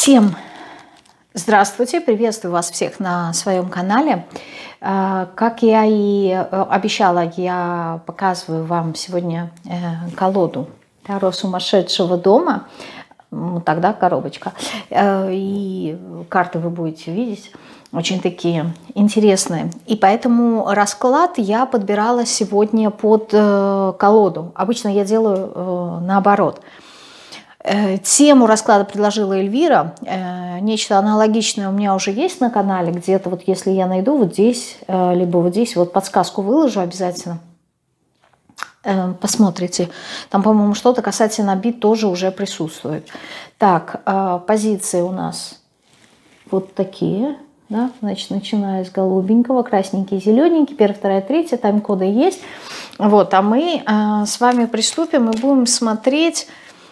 Всем здравствуйте, приветствую вас всех на своем канале. Как я и обещала, я показываю вам сегодня колоду Таро сумасшедшего дома. Тогда коробочка. И карты вы будете видеть очень такие интересные. И поэтому расклад я подбирала сегодня под колоду. Обычно я делаю наоборот. Тему расклада предложила Эльвира. Нечто аналогичное у меня уже есть на канале. Где-то вот если я найду вот здесь, либо вот здесь, вот подсказку выложу обязательно. Посмотрите. Там, по-моему, что-то касательно обид тоже уже присутствует. Так, позиции у нас вот такие. Да? Значит, начиная с голубенького, красненький, зелененький, первая, вторая, третья, тайм-коды есть. Вот, а мы с вами приступим и будем смотреть.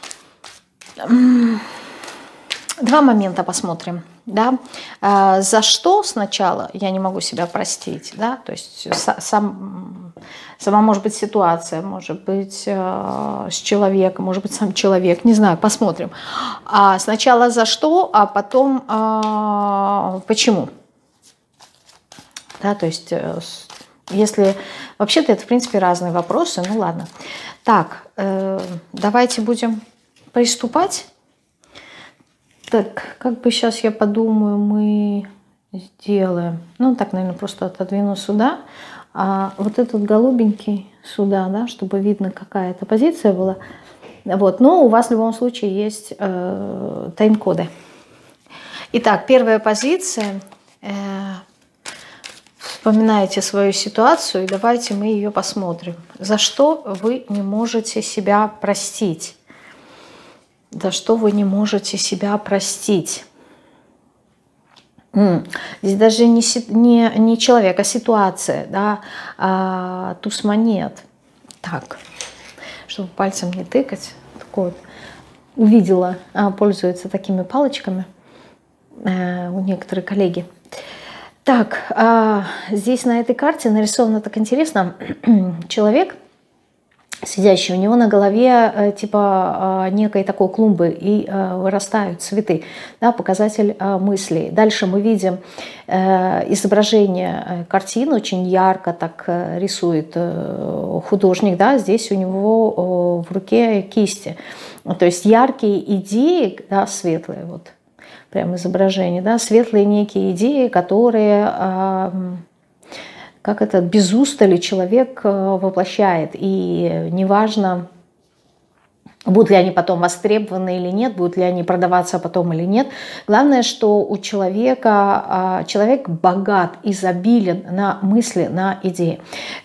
Два момента посмотрим, да, за что сначала я не могу себя простить, да, то есть сама может быть ситуация, может быть с человеком, может быть сам человек, не знаю, посмотрим. А сначала за что, а потом почему, да, то есть если вообще-то это в принципе разные вопросы, ну ладно. Так, давайте будем приступать. Так, как бы сейчас я подумаю, мы сделаем. Ну, так, наверное, просто отодвину сюда. А вот этот голубенький сюда, да, чтобы видно, какая это позиция была. Вот, но у вас в любом случае есть тайм-коды. Итак, первая позиция. Вспоминайте свою ситуацию и давайте мы ее посмотрим. За что вы не можете себя простить? За что вы не можете себя простить? Здесь даже не человек, а ситуация, да? Туз монет. Так, чтобы пальцем не тыкать. Такой вот. Увидела, пользуются такими палочками у некоторых коллеги. Так, здесь на этой карте нарисовано так интересно. Человек, сидящий, у него на голове типа некой такой клумбы и вырастают цветы, да, показатель мыслей. Дальше мы видим изображение картин, очень ярко так рисует художник, да, здесь у него в руке кисти, то есть яркие идеи, да, светлые, вот прям изображение, да, светлые некие идеи, которые как это без устали человек воплощает. И неважно, будут ли они потом востребованы или нет, будут ли они продаваться потом или нет. Главное, что у человека, человек богат, изобилен на мысли, на идеи.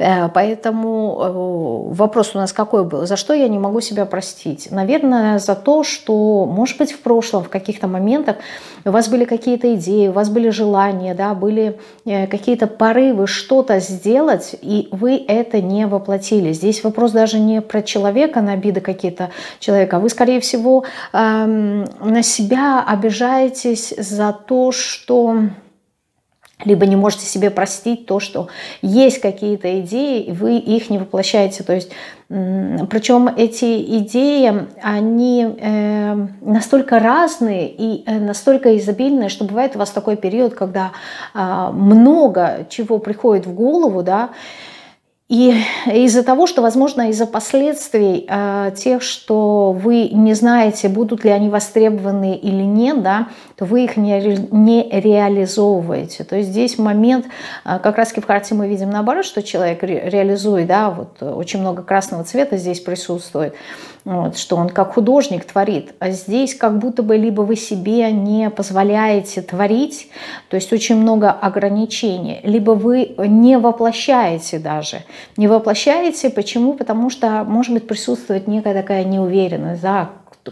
Поэтому вопрос у нас какой был? За что я не могу себя простить? Наверное, за то, что, может быть, в прошлом, в каких-то моментах у вас были какие-то идеи, у вас были желания, да, были какие-то порывы что-то сделать, и вы это не воплотили. Здесь вопрос даже не про человека, на обиды какие-то человека. Вы, скорее всего, на себя обижаетесь за то, что либо не можете себе простить то, что есть какие-то идеи, и вы их не воплощаете. То есть, причем эти идеи, они настолько разные и настолько изобильные, что бывает у вас такой период, когда много чего приходит в голову, да, и из-за того, что, возможно, из-за последствий тех, что вы не знаете, будут ли они востребованы или нет, да, то вы их не реализовываете. То есть здесь момент, как раз в карте мы видим наоборот, что человек реализует, да, вот очень много красного цвета здесь присутствует, вот, что он как художник творит. А здесь как будто бы либо вы себе не позволяете творить, то есть очень много ограничений, либо вы не воплощаете даже. Не воплощаете. Почему? Потому что, может быть, присутствует некая такая неуверенность, да,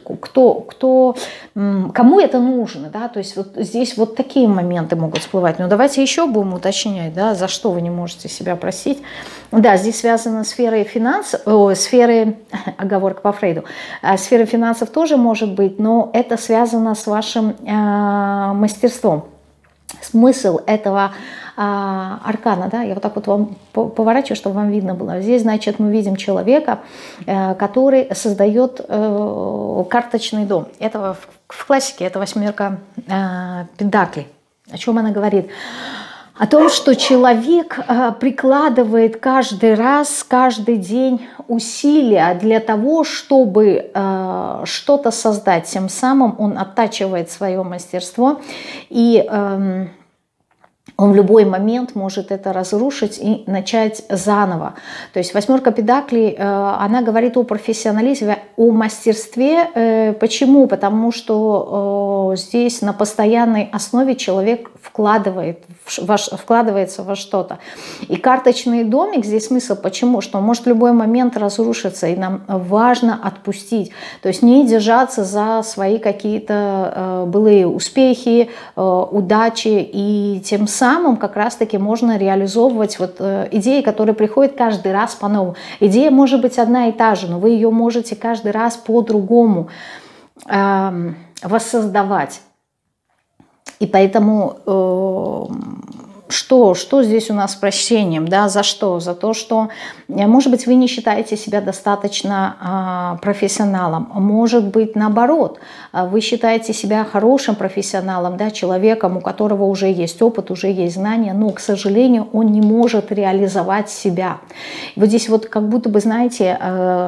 кому это нужно, да, то есть вот здесь вот такие моменты могут всплывать. Но давайте еще будем уточнять, да, за что вы не можете себя простить. Да, здесь связано с сферой финансов, сферой, оговорка по Фрейду, сфера финансов тоже может быть, но это связано с вашим мастерством. Смысл этого аркана, да, я вот так вот вам поворачиваю, чтобы вам видно было. Здесь, значит, мы видим человека, который создает карточный дом. Это в классике, это 8 пентаклей. О чем она говорит? О том, что человек прикладывает каждый раз, каждый день усилия для того, чтобы что-то создать. Тем самым он оттачивает свое мастерство, и он в любой момент может это разрушить и начать заново. То есть 8 пентаклей, она говорит о профессионализме, о мастерстве. Почему? Потому что здесь на постоянной основе человек вкладывается во что-то. И карточный домик, здесь смысл почему? Что он может в любой момент разрушиться, и нам важно отпустить. То есть не держаться за свои какие-то былые успехи, удачи, и тем самым как раз-таки можно реализовывать вот идеи, которые приходят каждый раз по-новому. Идея может быть одна и та же, но вы ее можете каждый раз по-другому воссоздавать. И поэтому что здесь у нас с прощением? Да? За что? За то, что, может быть, вы не считаете себя достаточно профессионалом. Может быть, наоборот, вы считаете себя хорошим профессионалом, да, человеком, у которого уже есть опыт, уже есть знания, но, к сожалению, он не может реализовать себя. И вот здесь вот как будто бы, знаете,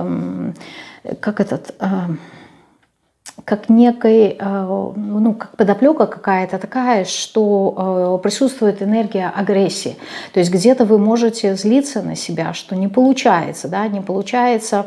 как некой, ну, как подоплека какая-то такая, что присутствует энергия агрессии. То есть где-то вы можете злиться на себя, что не получается, да, не получается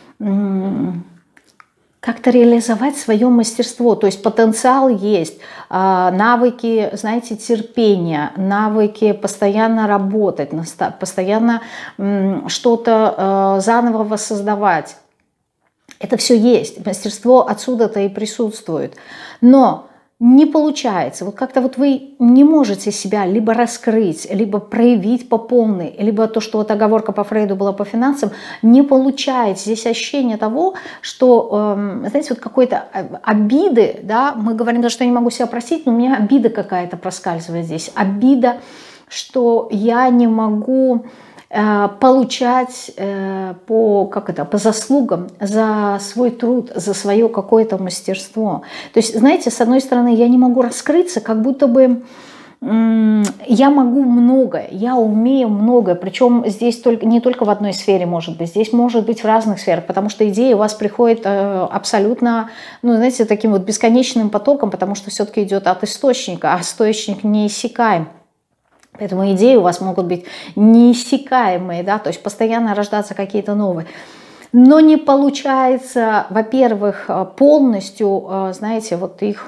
как-то реализовать свое мастерство. То есть потенциал есть, навыки, знаете, терпения, навыки постоянно работать, постоянно что-то заново воссоздавать. Это все есть, мастерство отсюда-то и присутствует. Но не получается, вот как-то вот вы не можете себя либо раскрыть, либо проявить по полной, либо то, что вот оговорка по Фрейду была по финансам, не получается. Здесь ощущение того, что, знаете, вот какой-то обиды, да, мы говорим, что я не могу себя простить, но у меня обида какая-то проскальзывает здесь. Обида, что я не могу получать по заслугам за свой труд, за свое какое-то мастерство. То есть, знаете, с одной стороны, я не могу раскрыться, как будто бы я могу многое, я умею многое, причем здесь не только в одной сфере может быть, здесь может быть в разных сферах, потому что идеи у вас приходят абсолютно, ну, знаете, таким вот бесконечным потоком, потому что все-таки идет от источника, а источник неиссякаем. Поэтому идеи у вас могут быть неиссякаемые, да, то есть постоянно рождаться какие-то новые. Но не получается, во-первых, полностью, знаете, вот их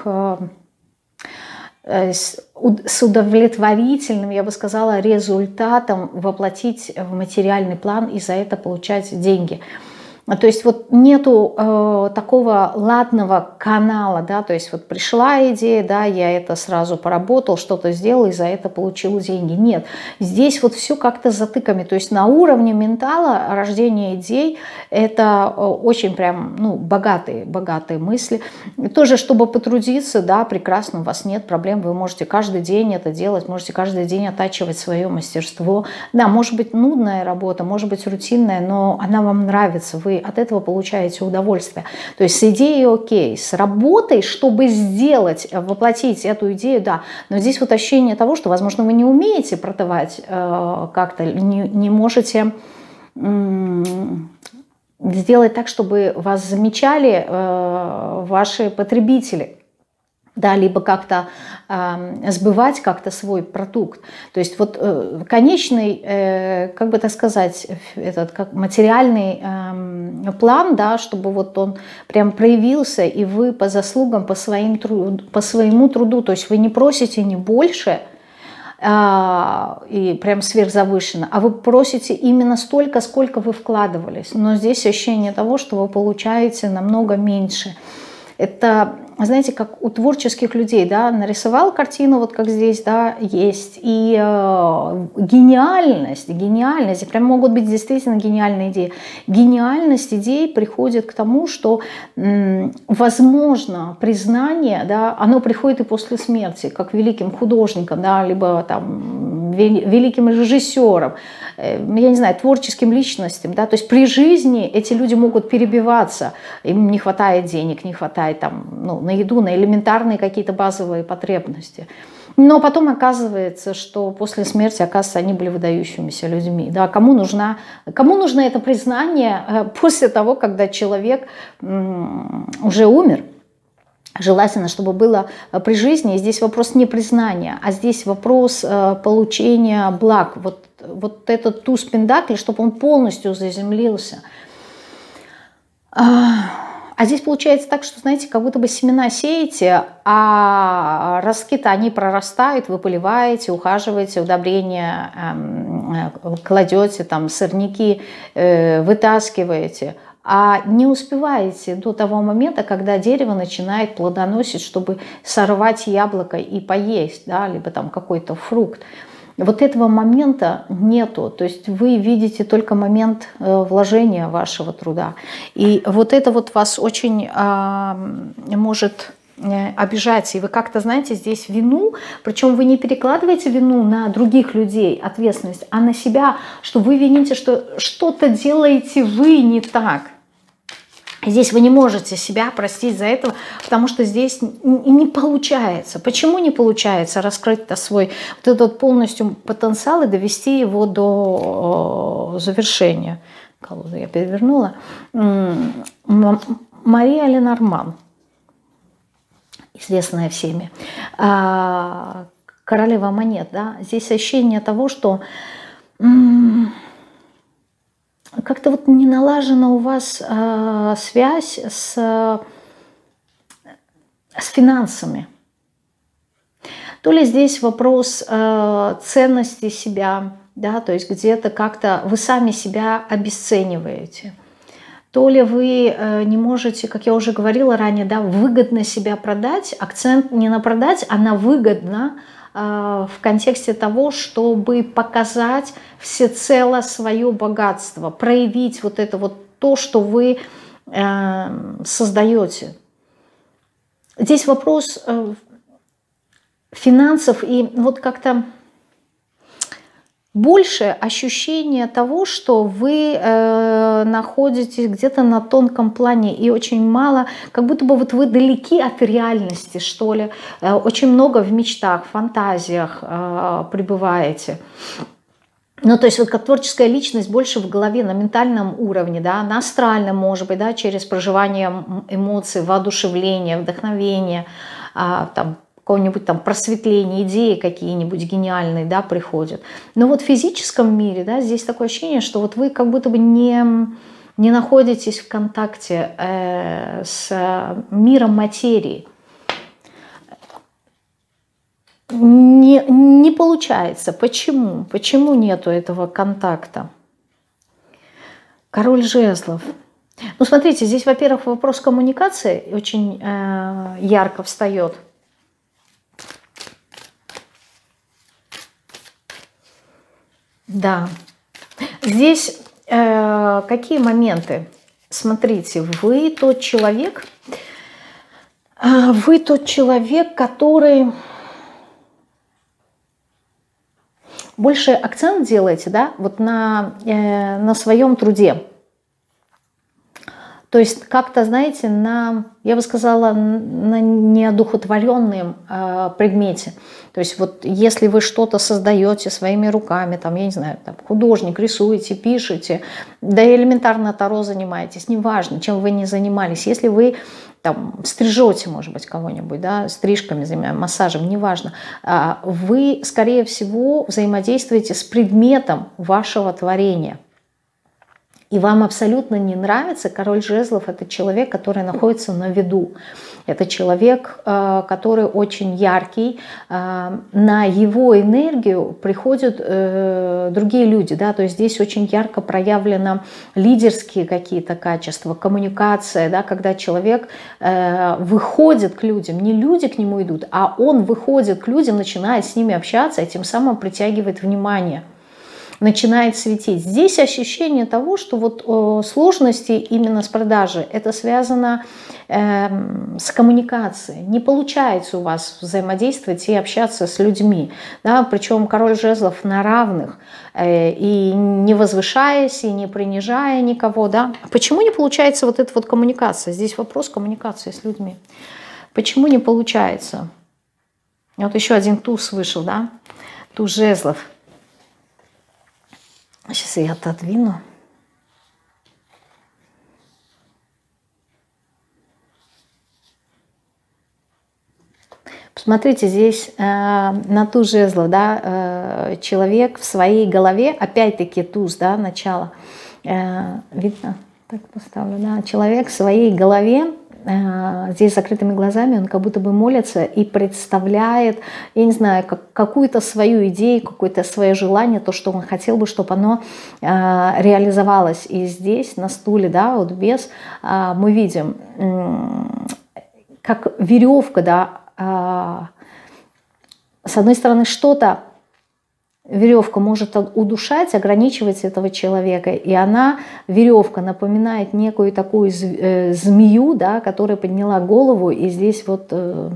с удовлетворительным, я бы сказала, результатом воплотить в материальный план и за это получать деньги. То есть вот нету такого ладного канала, да, то есть вот пришла идея, да, я это сразу поработал, что-то сделал и за это получил деньги. Нет, здесь вот все как-то затыками, то есть на уровне ментала рождение идей это очень прям, ну, богатые мысли. И тоже, чтобы потрудиться, да, прекрасно, у вас нет проблем, вы можете каждый день это делать, можете каждый день оттачивать свое мастерство. Да, может быть нудная работа, может быть рутинная, но она вам нравится, вы от этого получаете удовольствие. То есть с идеей окей, с работой, чтобы сделать, воплотить эту идею, да, но здесь вот ощущение того, что, возможно, вы не умеете продавать как-то, не можете сделать так, чтобы вас замечали ваши потребители. Да, либо как-то сбывать как-то свой продукт. То есть вот конечный, как бы так сказать, этот как материальный план, да, чтобы вот он прям проявился, и вы по заслугам, по своему труду, то есть вы не просите не больше, и прям сверхзавышенно, а вы просите именно столько, сколько вы вкладывались. Но здесь ощущение того, что вы получаете намного меньше. Это знаете, как у творческих людей, да, нарисовал картину, вот как здесь, да, есть, и гениальность, прям могут быть действительно гениальные идеи. Гениальность идей приходит к тому, что, возможно, признание, да, оно приходит и после смерти, как великим художникам, да, либо там великим режиссерам, я не знаю, творческим личностям, да, то есть при жизни эти люди могут перебиваться, им не хватает денег, не хватает там, ну, на еду, на элементарные какие-то базовые потребности. Но потом оказывается, что после смерти, оказывается, они были выдающимися людьми. Да, кому нужно это признание после того, когда человек уже умер? Желательно, чтобы было при жизни. И здесь вопрос не признания, а здесь вопрос получения благ. Вот этот туз пентаклей, чтобы он полностью заземлился. А здесь получается так, что, знаете, как будто бы семена сеете, а ростки-то они прорастают, вы поливаете, ухаживаете, удобрения кладете, там, сорняки вытаскиваете, а не успеваете до того момента, когда дерево начинает плодоносить, чтобы сорвать яблоко и поесть, да, либо там какой-то фрукт. Вот этого момента нету, то есть вы видите только момент вложения вашего труда. И вот это вот вас очень может обижать, и вы как-то, знаете, здесь вину, причем вы не перекладываете вину на других людей, ответственность, а на себя, что вы вините, что что-то делаете вы не так. Здесь вы не можете себя простить за это, потому что здесь не получается. Почему не получается раскрыть свой вот этот полностью потенциал и довести его до завершения? Колоду я перевернула. Мария Ленорман, известная всеми. Королева монет. Да? Здесь ощущение того, что... как-то вот не налажена у вас связь с финансами. То ли здесь вопрос ценности себя, да, то есть где-то как-то вы сами себя обесцениваете. То ли вы не можете, как я уже говорила ранее, да, выгодно себя продать. Акцент не на продать, а на выгодно, в контексте того, чтобы показать всецело свое богатство, проявить вот это вот то, что вы создаете. Здесь вопрос финансов и вот как-то больше ощущение того, что вы находитесь где-то на тонком плане и очень мало, как будто бы вот вы далеки от реальности, что ли, очень много в мечтах, фантазиях пребываете. Ну, то есть вот как творческая личность больше в голове, на ментальном уровне, да, на астральном, может быть, да, через проживание эмоций, воодушевления, вдохновения, там, какого-нибудь там просветления, идеи какие-нибудь гениальные, да, приходят. Но вот в физическом мире, да, здесь такое ощущение, что вот вы как будто бы не находитесь в контакте с миром материи. Не получается. Почему? Почему нету этого контакта? Король жезлов. Ну, смотрите, здесь, во-первых, вопрос коммуникации очень ярко встает. Да. Здесь какие моменты? Смотрите, вы тот человек, который больше акцент делаете, да, вот на своем труде. То есть как-то, знаете, я бы сказала, на неодухотворенном предмете. То есть вот если вы что-то создаете своими руками, там, я не знаю, там, художник, рисуете, пишете, да и элементарно таро занимаетесь, неважно, чем вы ни занимались. Если вы там стрижете, может быть, кого-нибудь, да, стрижками занимаетесь, массажем, неважно, вы, скорее всего, взаимодействуете с предметом вашего творения. И вам абсолютно не нравится. Король жезлов — это человек, который находится на виду. Это человек, который очень яркий. На его энергию приходят другие люди. Да? То есть здесь очень ярко проявлены лидерские какие-то качества, коммуникация, да? Когда человек выходит к людям. Не люди к нему идут, а он выходит к людям, начинает с ними общаться, и тем самым притягивает внимание. Начинает светить. Здесь ощущение того, что вот сложности именно с продажей, это связано с коммуникацией. Не получается у вас взаимодействовать и общаться с людьми. Да? Причем король жезлов на равных, и не возвышаясь, и не принижая никого. Да? Почему не получается вот эта вот коммуникация? Здесь вопрос коммуникации с людьми. Почему не получается? Вот еще один туз вышел, да? Туз жезлов. Сейчас я отодвину. Посмотрите, здесь на туз жезлов, да, человек в своей голове, опять-таки туз, да, начало. Видно? Так поставлю, да. Человек в своей голове, здесь закрытыми глазами, он как будто бы молится и представляет, я не знаю, какую-то свою идею, какое-то свое желание, то, что он хотел бы, чтобы оно реализовалось. И здесь на стуле, да, вот без, мы видим, как веревка, да, с одной стороны что-то, веревка может удушать, ограничивать этого человека, и она, веревка, напоминает некую такую змею, да, которая подняла голову, и здесь вот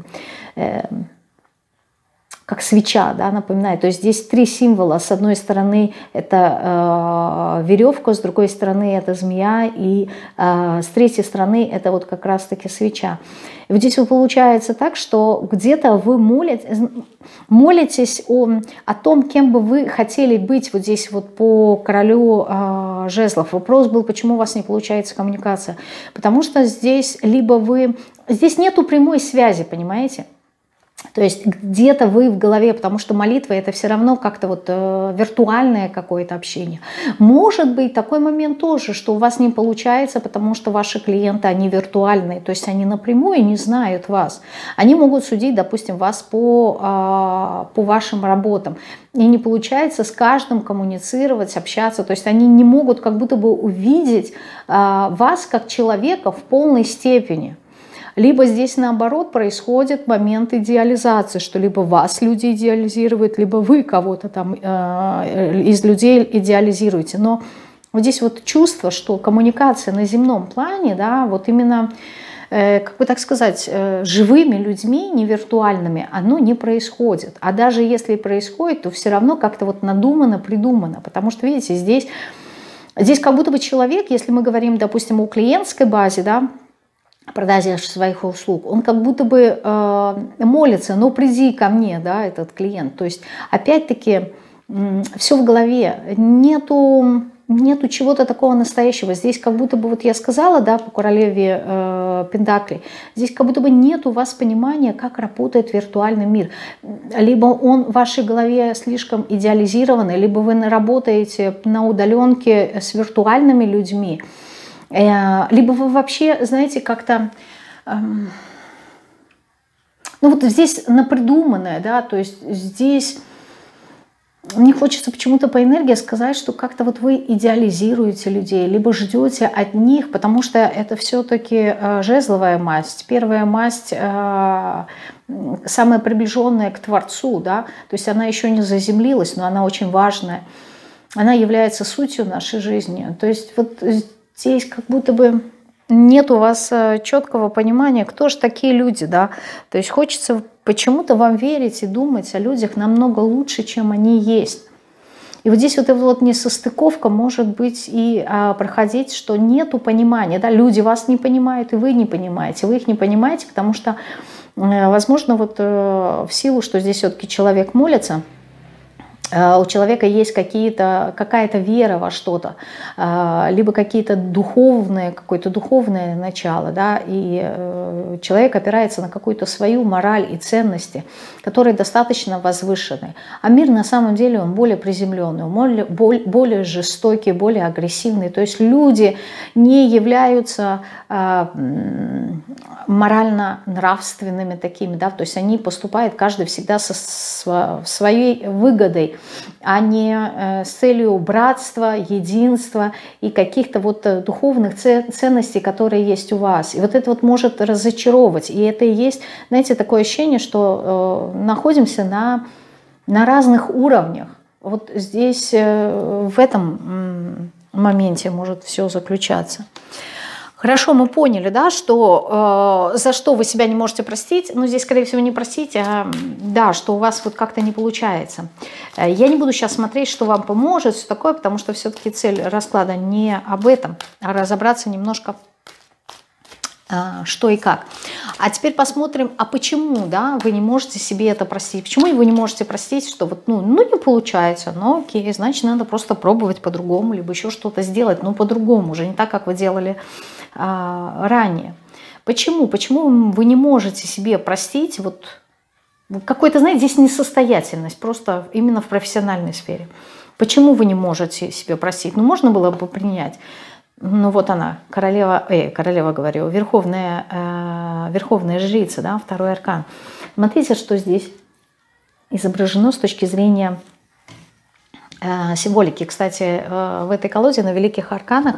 как свеча, да, напоминает. То есть здесь три символа. С одной стороны это веревка, с другой стороны это змея, и с третьей стороны это вот как раз-таки свеча. И вот здесь вот получается так, что где-то вы молитесь о том, кем бы вы хотели быть вот здесь вот по королю жезлов. Вопрос был, почему у вас не получается коммуникация. Потому что здесь либо вы... Здесь нету прямой связи, понимаете? То есть где-то вы в голове, потому что молитва — это все равно как-то вот виртуальное какое-то общение. Может быть такой момент тоже, что у вас не получается, потому что ваши клиенты, они виртуальные, то есть они напрямую не знают вас. Они могут судить, допустим, вас по вашим работам. И не получается с каждым коммуницировать, общаться. То есть они не могут как будто бы увидеть вас как человека в полной степени. Либо здесь наоборот происходит момент идеализации, что либо вас люди идеализируют, либо вы кого-то там из людей идеализируете. Но вот здесь вот чувство, что коммуникация на земном плане, да, вот именно, как бы так сказать, живыми людьми, не виртуальными, оно не происходит. А даже если происходит, то все равно как-то вот надумано, придумано. Потому что, видите, здесь как будто бы человек, если мы говорим, допустим, о клиентской базе, да, продаже своих услуг, он как будто бы молится, ну приди ко мне, да, этот клиент. То есть опять-таки все в голове, нету чего-то такого настоящего. Здесь как будто бы, вот я сказала, да, по королеве Пентаклей, здесь как будто бы нет у вас понимания, как работает виртуальный мир. Либо он в вашей голове слишком идеализированный, либо вы работаете на удаленке с виртуальными людьми, либо вы вообще, знаете, как-то, ну вот здесь напридуманное, да, то есть здесь мне хочется почему-то по энергии сказать, что как-то вот вы идеализируете людей, либо ждете от них, потому что это все-таки жезловая масть, первая масть, самая приближенная к Творцу, да, то есть она еще не заземлилась, но она очень важная, она является сутью нашей жизни, то есть вот здесь как будто бы нет у вас четкого понимания, кто же такие люди, да. То есть хочется почему-то вам верить и думать о людях намного лучше, чем они есть. И вот здесь вот эта вот несостыковка может быть и проходить, что нету понимания, да. Люди вас не понимают, и вы не понимаете. Вы их не понимаете, потому что, возможно, вот в силу, что здесь все-таки человек молится, у человека есть какая-то вера во что-то, либо какое-то духовное начало, да, и человек опирается на какую-то свою мораль и ценности, которые достаточно возвышены. А мир на самом деле он более приземленный, более жестокий, более агрессивный. То есть люди не являются морально-нравственными такими, да, то есть они поступают каждый всегда своей выгодой, а не с целью братства, единства и каких-то вот духовных ценностей, которые есть у вас. И вот это вот может разочаровывать. И это и есть, знаете, такое ощущение, что находимся на разных уровнях. Вот здесь в этом моменте может все заключаться. Хорошо, мы поняли, да, что за что вы себя не можете простить. Ну, здесь, скорее всего, не простить, а да, что у вас вот как-то не получается. Я не буду сейчас смотреть, что вам поможет, все такое, потому что все-таки цель расклада не об этом, а разобраться немножко, что и как. А теперь посмотрим, а почему, да, вы не можете себе это простить? Почему вы не можете простить, что вот, ну не получается, ну окей, значит, надо просто пробовать по-другому, либо еще что-то сделать, но по-другому, уже не так, как вы делали ранее. Почему? Почему вы не можете себе простить вот какой-то, знаете, здесь несостоятельность, просто именно в профессиональной сфере. Почему вы не можете себе простить? Ну, можно было бы принять. Ну, вот она, королева говорю, верховная жрица, да, второй аркан. Смотрите, что здесь изображено с точки зрения символики. Кстати, в этой колоде на великих арканах,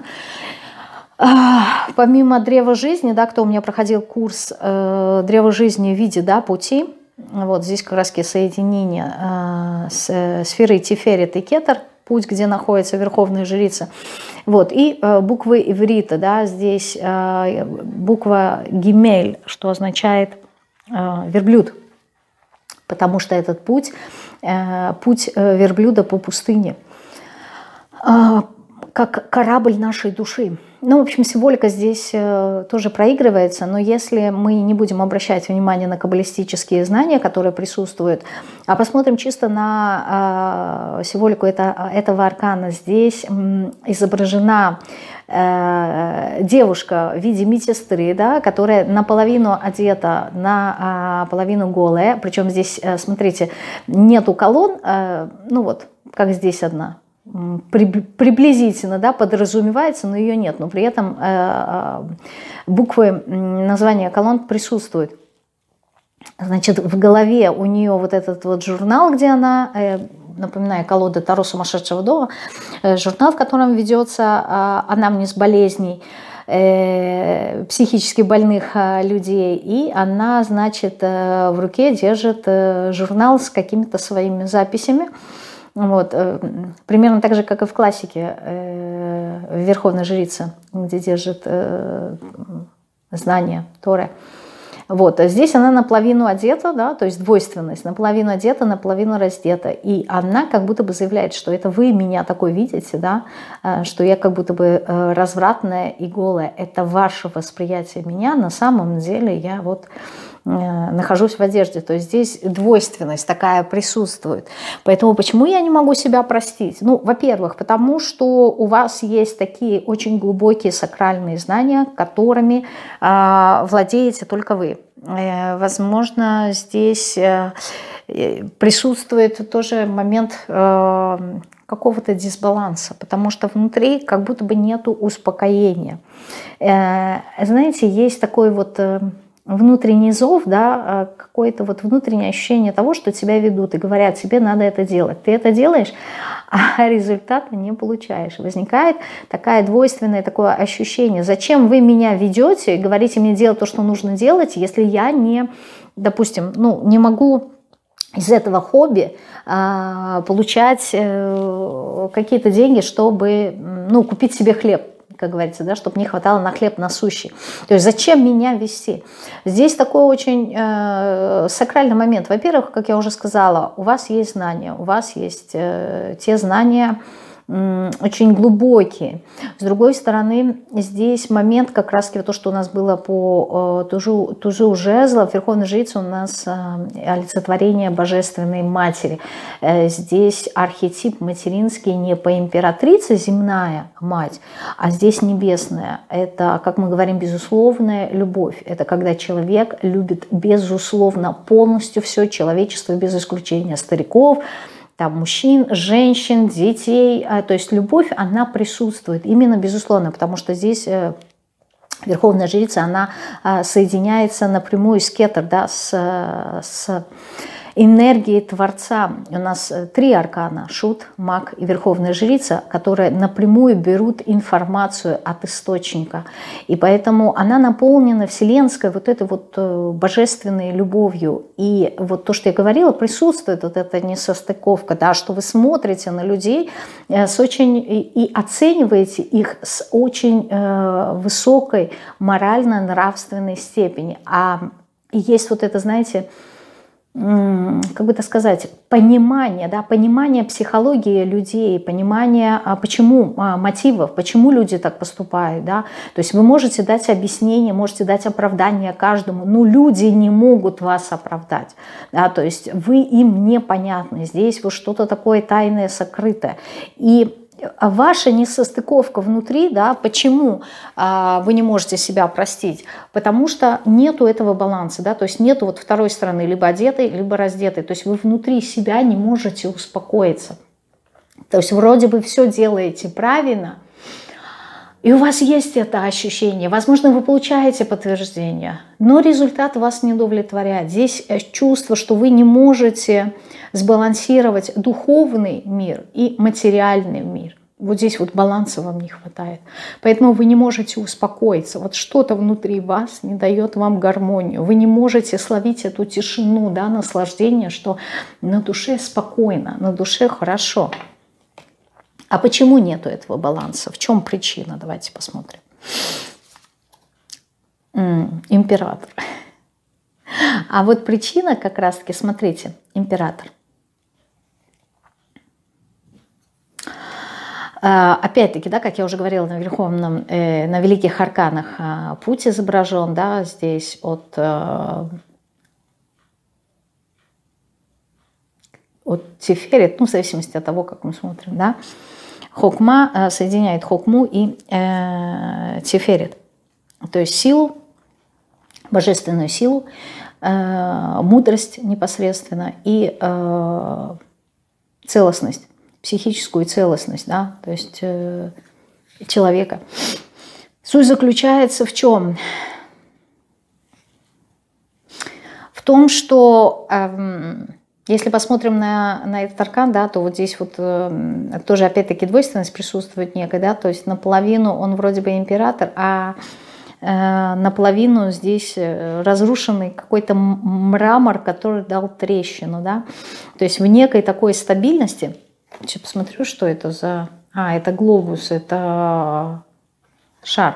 помимо древа жизни, да, кто у меня проходил курс древа жизни в виде, да, пути, вот здесь как раз соединение сферы Тиферет и Кетер, путь, где находится верховная жрица. Вот, и буквы иврита, да, здесь буква гимель, что означает верблюд, потому что этот путь верблюда по пустыне, как корабль нашей души. Ну, в общем, символика здесь тоже проигрывается, но если мы не будем обращать внимание на каббалистические знания, которые присутствуют, а посмотрим чисто на символику этого аркана, здесь изображена девушка в виде медсестры, да, которая наполовину одета, наполовину голая, причем здесь, смотрите, нету колонн, ну вот, как здесь одна, приблизительно, да, подразумевается, но ее нет, но при этом буквы названия колонн присутствуют. Значит, в голове у нее вот этот вот журнал, где она, напоминаю, колода Таро сумасшедшего дома, журнал, в котором ведется анамнез болезней психически больных людей, и она, значит, в руке держит журнал с какими-то своими записями. Вот, примерно так же, как и в классике Верховная жрица, где держит знания Торы. Вот, здесь она наполовину одета, да, то есть двойственность, наполовину одета, наполовину раздета. И она как будто бы заявляет, что это вы меня такой видите, да, что я как будто бы развратная и голая. Это ваше восприятие меня, на самом деле я вот нахожусь в одежде. То есть здесь двойственность такая присутствует. Поэтому почему я не могу себя простить? Ну, во-первых, потому что у вас есть такие очень глубокие сакральные знания, которыми владеете только вы. Возможно, здесь присутствует тоже момент какого-то дисбаланса, потому что внутри как будто бы нету успокоения. Знаете, есть такой вот внутренний зов, да, какое-то вот внутреннее ощущение того, что тебя ведут и говорят, тебе надо это делать. Ты это делаешь, а результата не получаешь. Возникает такое двойственное такое ощущение. Зачем вы меня ведете и говорите мне делать то, что нужно делать, если я не, допустим, ну, не могу из этого хобби получать какие-то деньги, чтобы, ну, купить себе хлеб, как говорится, да, чтобы не хватало на хлеб насущий. То есть зачем меня вести? Здесь такой очень сакральный момент. Во-первых, как я уже сказала, у вас есть знания, у вас есть те знания, очень глубокие. С другой стороны, здесь момент как раз-таки то, что у нас было по тужу жезлов, Верховная Жрица у нас олицетворение Божественной Матери. Здесь архетип материнский не по императрице земная мать, а здесь небесная. Это, как мы говорим, безусловная любовь. Это когда человек любит безусловно полностью все человечество без исключения стариков, там, мужчин, женщин, детей. То есть любовь, она присутствует именно безусловно, потому что здесь Верховная Жрица, она соединяется напрямую с кетер, да, с энергией Творца. У нас 3 аркана: Шут, Маг и Верховная Жрица, которые напрямую берут информацию от источника. И поэтому она наполнена вселенской вот этой вот божественной любовью. И вот то, что я говорила, присутствует вот эта несостыковка, да, что вы смотрите на людей с очень, и оцениваете их с очень высокой морально-нравственной степени. А есть вот это, знаете, как бы это сказать, понимание, да, понимание психологии людей, понимание, почему мотивов, почему люди так поступают, да. То есть вы можете дать объяснение, можете дать оправдание каждому, но люди не могут вас оправдать, да, то есть вы им непонятны, здесь вот что-то такое тайное, сокрытое. И ваша несостыковка внутри, да, почему вы не можете себя простить? Потому что нету этого баланса, да, то есть нету вот второй стороны, либо одетой, либо раздетой. То есть вы внутри себя не можете успокоиться. То есть вроде бы все делаете правильно, и у вас есть это ощущение, возможно, вы получаете подтверждение, но результат вас не удовлетворяет. Здесь чувство, что вы не можете сбалансировать духовный мир и материальный мир. Вот здесь вот баланса вам не хватает. Поэтому вы не можете успокоиться. Вот что-то внутри вас не дает вам гармонию. Вы не можете словить эту тишину, да, наслаждение, что на душе спокойно, на душе хорошо. А почему нету этого баланса? В чем причина? Давайте посмотрим. Император. А вот причина как раз-таки, смотрите, император. Опять-таки, да, как я уже говорила, на верховном, на великих арканах путь изображен, да, здесь от Тиферет, ну, в зависимости от того, как мы смотрим, да. Хокма соединяет Хокму и Тиферет, то есть силу, божественную силу, мудрость непосредственно и целостность, психическую целостность, да, то есть человека. Суть заключается в чем? В том, что если посмотрим на этот аркан, да, то вот здесь вот тоже опять-таки двойственность присутствует некая, да, то есть наполовину он вроде бы император, а наполовину здесь разрушенный какой-то мрамор, который дал трещину, да, то есть в некой такой стабильности. Сейчас посмотрю, что это за... это глобус, это шар.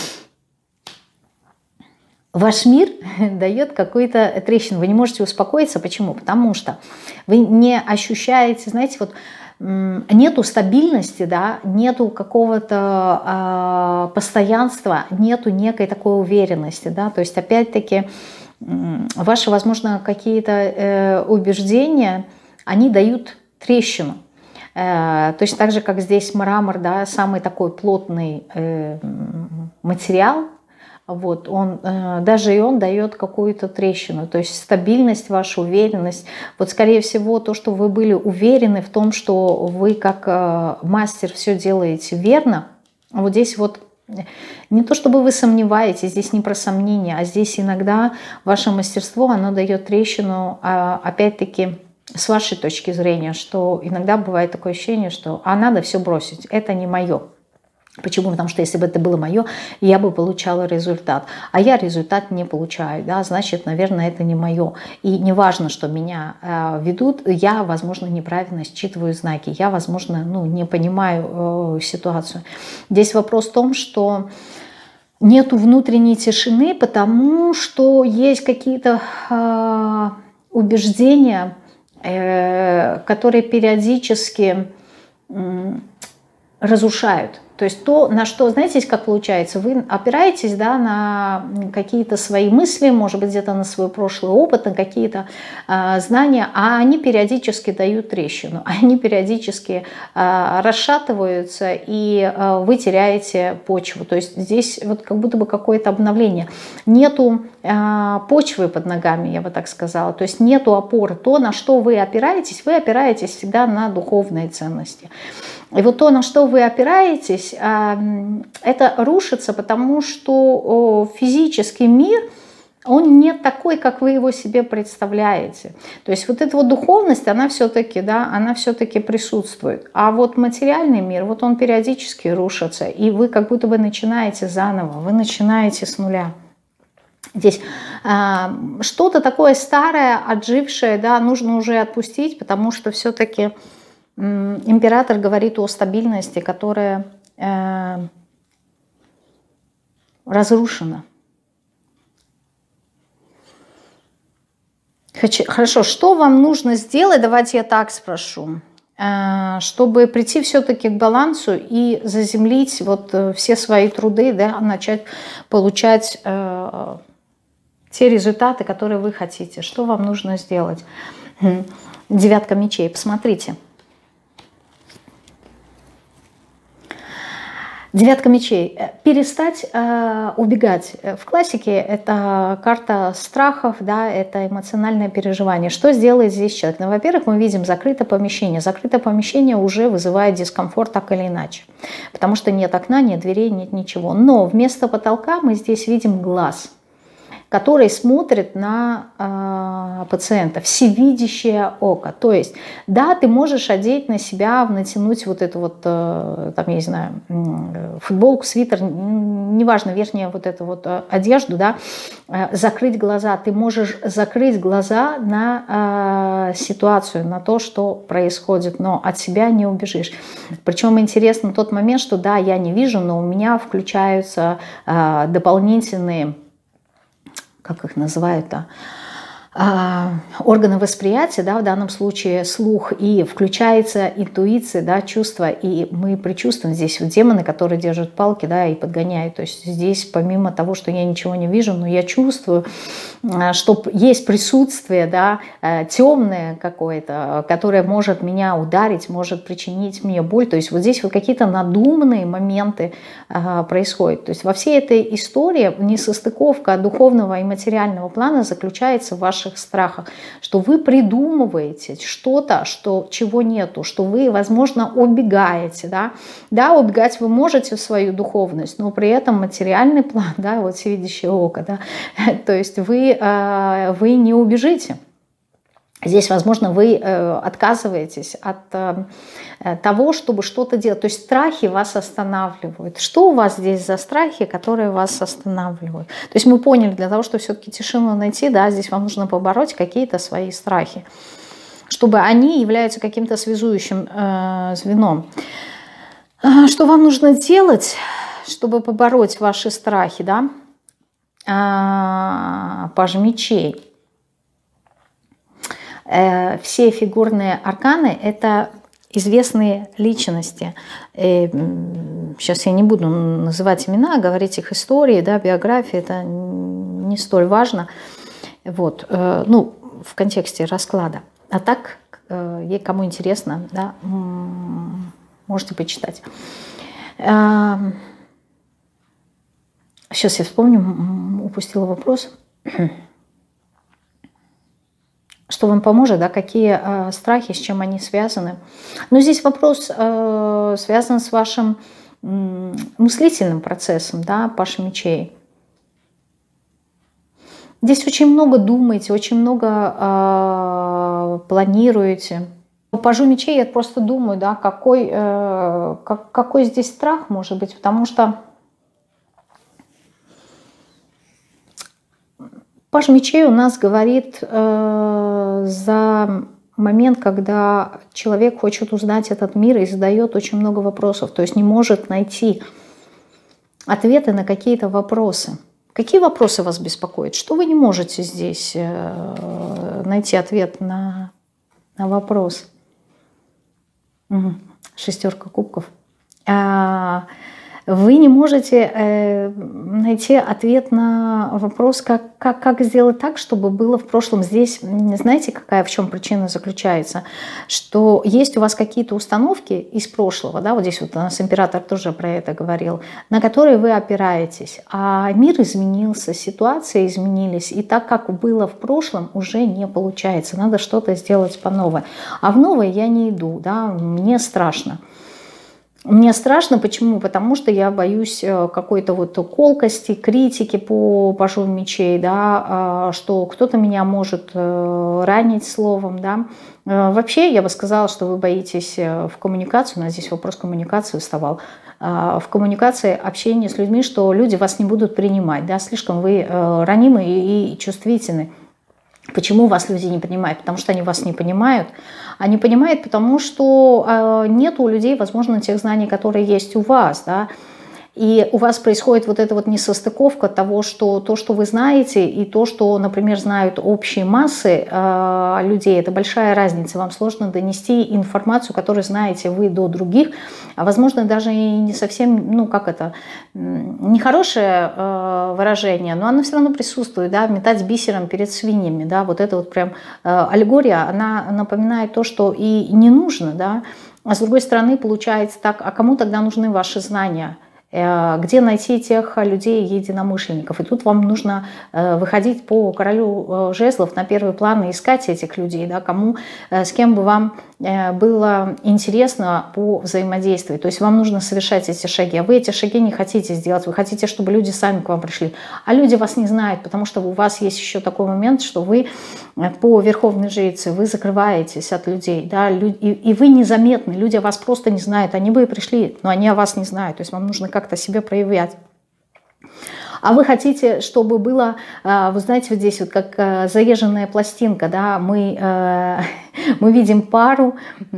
Ваш мир дает какую-то трещину. Вы не можете успокоиться. Почему? Потому что вы не ощущаете, знаете, вот нету стабильности, да, нету какого-то постоянства, нету некой такой уверенности, да, то есть опять-таки ваши, возможно, какие-то убеждения, они дают трещину. Точно так же, как здесь мрамор, да, самый такой плотный материал, вот, он, даже и он дает какую-то трещину, то есть стабильность, ваша уверенность. Вот, скорее всего, то, что вы были уверены в том, что вы как мастер все делаете верно, вот здесь вот не то, чтобы вы сомневаетесь, здесь не про сомнения, а здесь иногда ваше мастерство, оно дает трещину, опять-таки, с вашей точки зрения, что иногда бывает такое ощущение, что надо все бросить, это не мое. Почему? Потому что если бы это было мое, я бы получала результат. А я результат не получаю, да, значит, наверное, это не мое. И не важно, что меня ведут, я, возможно, неправильно считываю знаки, я, возможно, не понимаю ситуацию. Здесь вопрос в том, что нету внутренней тишины, потому что есть какие-то убеждения, которые периодически разрушают. То есть то, на что, знаете, как получается, вы опираетесь, да, на какие-то свои мысли, может быть, где-то на свой прошлый опыт, на какие-то знания, а они периодически дают трещину, они периодически расшатываются, и вы теряете почву. То есть здесь вот как будто бы какое-то обновление. Нету почвы под ногами, я бы так сказала, то есть нету опоры. То, на что вы опираетесь всегда на духовные ценности. И вот то, на что вы опираетесь, это рушится, потому что физический мир, он не такой, как вы его себе представляете. То есть вот эта вот духовность, она все-таки, да, она все-таки присутствует. А вот материальный мир, вот он периодически рушится, и вы как будто бы начинаете заново, вы начинаете с нуля. Здесь что-то такое старое, отжившее, да, нужно уже отпустить, потому что все-таки император говорит о стабильности, которая разрушена. Хорошо, что вам нужно сделать, давайте я так спрошу, чтобы прийти все-таки к балансу и заземлить вот все свои труды, да, начать получать те результаты, которые вы хотите. Что вам нужно сделать? Девятка мечей, посмотрите. Девятка мечей. Перестать убегать. В классике это карта страхов, да, это эмоциональное переживание. Что сделает здесь человек? Ну, во-первых, мы видим закрытое помещение. Закрытое помещение уже вызывает дискомфорт так или иначе. Потому что нет окна, нет дверей, нет ничего. Но вместо потолка мы здесь видим глаз, который смотрит на пациента, всевидящее око. То есть, да, ты можешь одеть на себя, натянуть вот эту вот, там, я не знаю, футболку, свитер, неважно, верхнюю вот эту вот одежду, да, закрыть глаза. Ты можешь закрыть глаза на ситуацию, на то, что происходит, но от себя не убежишь. Причем интересно тот момент, что да, я не вижу, но у меня включаются дополнительные, как их называют-то, органы восприятия, да, в данном случае слух, и включается интуиция, да, чувство, и мы предчувствуем здесь вот демоны, которые держат палки, да, и подгоняют. То есть здесь помимо того, что я ничего не вижу, но я чувствую, что есть присутствие, да, темное какое-то, которое может меня ударить, может причинить мне боль. То есть вот здесь вот какие-то надуманные моменты происходят. То есть во всей этой истории несостыковка духовного и материального плана заключается в ваших страхах, что вы придумываете что-то, чего нету, что вы, возможно, убегаете, да. Да, убегать вы можете в свою духовность, но при этом материальный план, да, вот всевидящее око, да, то есть вы не убежите. Здесь, возможно, вы отказываетесь от того, чтобы что-то делать. То есть страхи вас останавливают. Что у вас здесь за страхи, которые вас останавливают? То есть мы поняли, для того, чтобы все-таки тишину найти, да, здесь вам нужно побороть какие-то свои страхи, чтобы они являются каким-то связующим звеном. Что вам нужно делать, чтобы побороть ваши страхи, да? Паж мечей. Все фигурные арканы – это известные личности. Сейчас я не буду называть имена, говорить их истории, да, биографии, это не столь важно. Вот. Ну, в контексте расклада. А так, кому интересно, да, можете почитать. Сейчас я вспомню, упустила вопрос. Что вам поможет, да, какие страхи, с чем они связаны. Но здесь вопрос связан с вашим мыслительным процесом, да, паж мечей. Здесь очень много думаете, очень много планируете. По пажу мечей я просто думаю, да, какой здесь страх может быть, потому что паж мечей у нас говорит за момент, когда человек хочет узнать этот мир и задает очень много вопросов, то есть не может найти ответы на какие-то вопросы. Какие вопросы вас беспокоят? Что вы не можете здесь найти ответ на вопрос? Угу. Шестерка кубков. Вы не можете найти ответ на вопрос, как сделать так, чтобы было в прошлом. Здесь, знаете, в чем причина заключается? Что есть у вас какие-то установки из прошлого, да, вот здесь вот у нас император тоже про это говорил, на которые вы опираетесь. А мир изменился, ситуации изменились, и так, как было в прошлом, уже не получается. Надо что-то сделать по новой. А в новое я не иду, да, мне страшно. Мне страшно, почему? Потому что я боюсь какой-то вот колкости, критики по пажу мечей, да, что кто-то меня может ранить словом, да. Вообще, я бы сказала, что вы боитесь в коммуникацию, у нас здесь вопрос коммуникации вставал, в коммуникации, общении с людьми, что люди вас не будут принимать, да, слишком вы ранимы и чувствительны. Почему вас люди не принимают? Потому что они вас не понимают. Они понимают, потому что нет у людей, возможно, тех знаний, которые есть у вас, да. И у вас происходит вот эта вот несостыковка того, что то, что вы знаете, и то, что, например, знают общие массы людей, это большая разница. Вам сложно донести информацию, которую знаете вы до других, а возможно, даже и не совсем, ну, как это, нехорошее выражение, но оно все равно присутствует, да, метать бисером перед свиньями, да, вот это вот прям аллегория, она напоминает то, что и не нужно, да, а с другой стороны, получается так, а кому тогда нужны ваши знания? Где найти тех людей, единомышленников. И тут вам нужно выходить по королю жезлов на первый план и искать этих людей, да, кому, с кем бы вам было интересно по взаимодействию. То есть вам нужно совершать эти шаги, а вы эти шаги не хотите сделать, вы хотите, чтобы люди сами к вам пришли. А люди вас не знают, потому что у вас есть еще такой момент, что вы по верховной жрице, вы закрываетесь от людей, да, и вы незаметны, люди о вас просто не знают, они бы и пришли, но они о вас не знают, то есть вам нужно как-то себя проявлять. А вы хотите, чтобы было, вы знаете, вот здесь вот как заезженная пластинка, да, мы видим пару,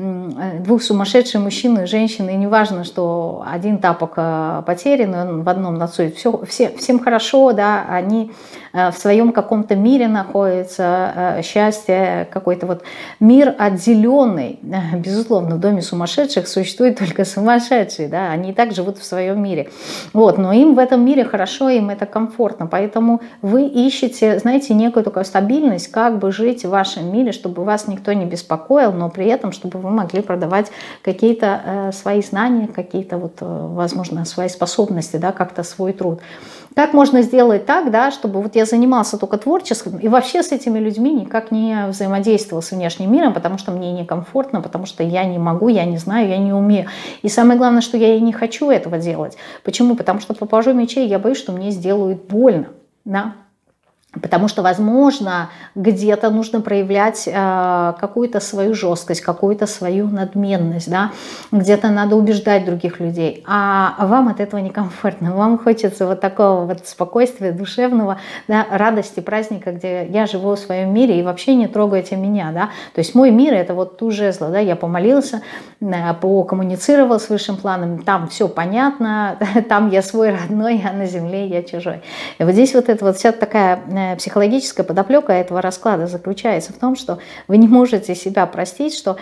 двух сумасшедших, мужчину и женщины, и неважно, что один тапок потерян, он в одном нацует, всем хорошо, да, они в своем каком-то мире находятся, счастье, какой-то вот мир отделенный, безусловно, в доме сумасшедших существуют только сумасшедшие, да, они и так живут в своем мире, вот, но им в этом мире хорошо, им это комфортно, поэтому вы ищете, знаете, некую такую стабильность, как бы жить в вашем мире, чтобы вас никто не беспокоил, но при этом, чтобы вы могли продавать какие-то свои знания, какие-то вот, возможно, свои способности, да, как-то свой труд. Как можно сделать так, да, чтобы вот я занимался только творчеством и вообще с этими людьми никак не взаимодействовал с внешним миром, потому что мне некомфортно, потому что я не могу, я не знаю, я не умею. И самое главное, что я и не хочу этого делать. Почему? Потому что по пажу мечей я боюсь, что мне сделают больно, да. Потому что, возможно, где-то нужно проявлять какую-то свою жесткость, какую-то свою надменность, да? Где-то надо убеждать других людей, а вам от этого некомфортно. Вам хочется вот такого вот спокойствия душевного, да, радости, праздника, где я живу в своем мире и вообще не трогайте меня. Да? То есть мой мир — это вот ту жезла. Да? Я помолился, покоммуницировал с высшим планом, там все понятно, там я свой родной, а на земле я чужой. И вот здесь вот это вот вся такая психологическая подоплека этого расклада заключается в том, что вы не можете себя простить, что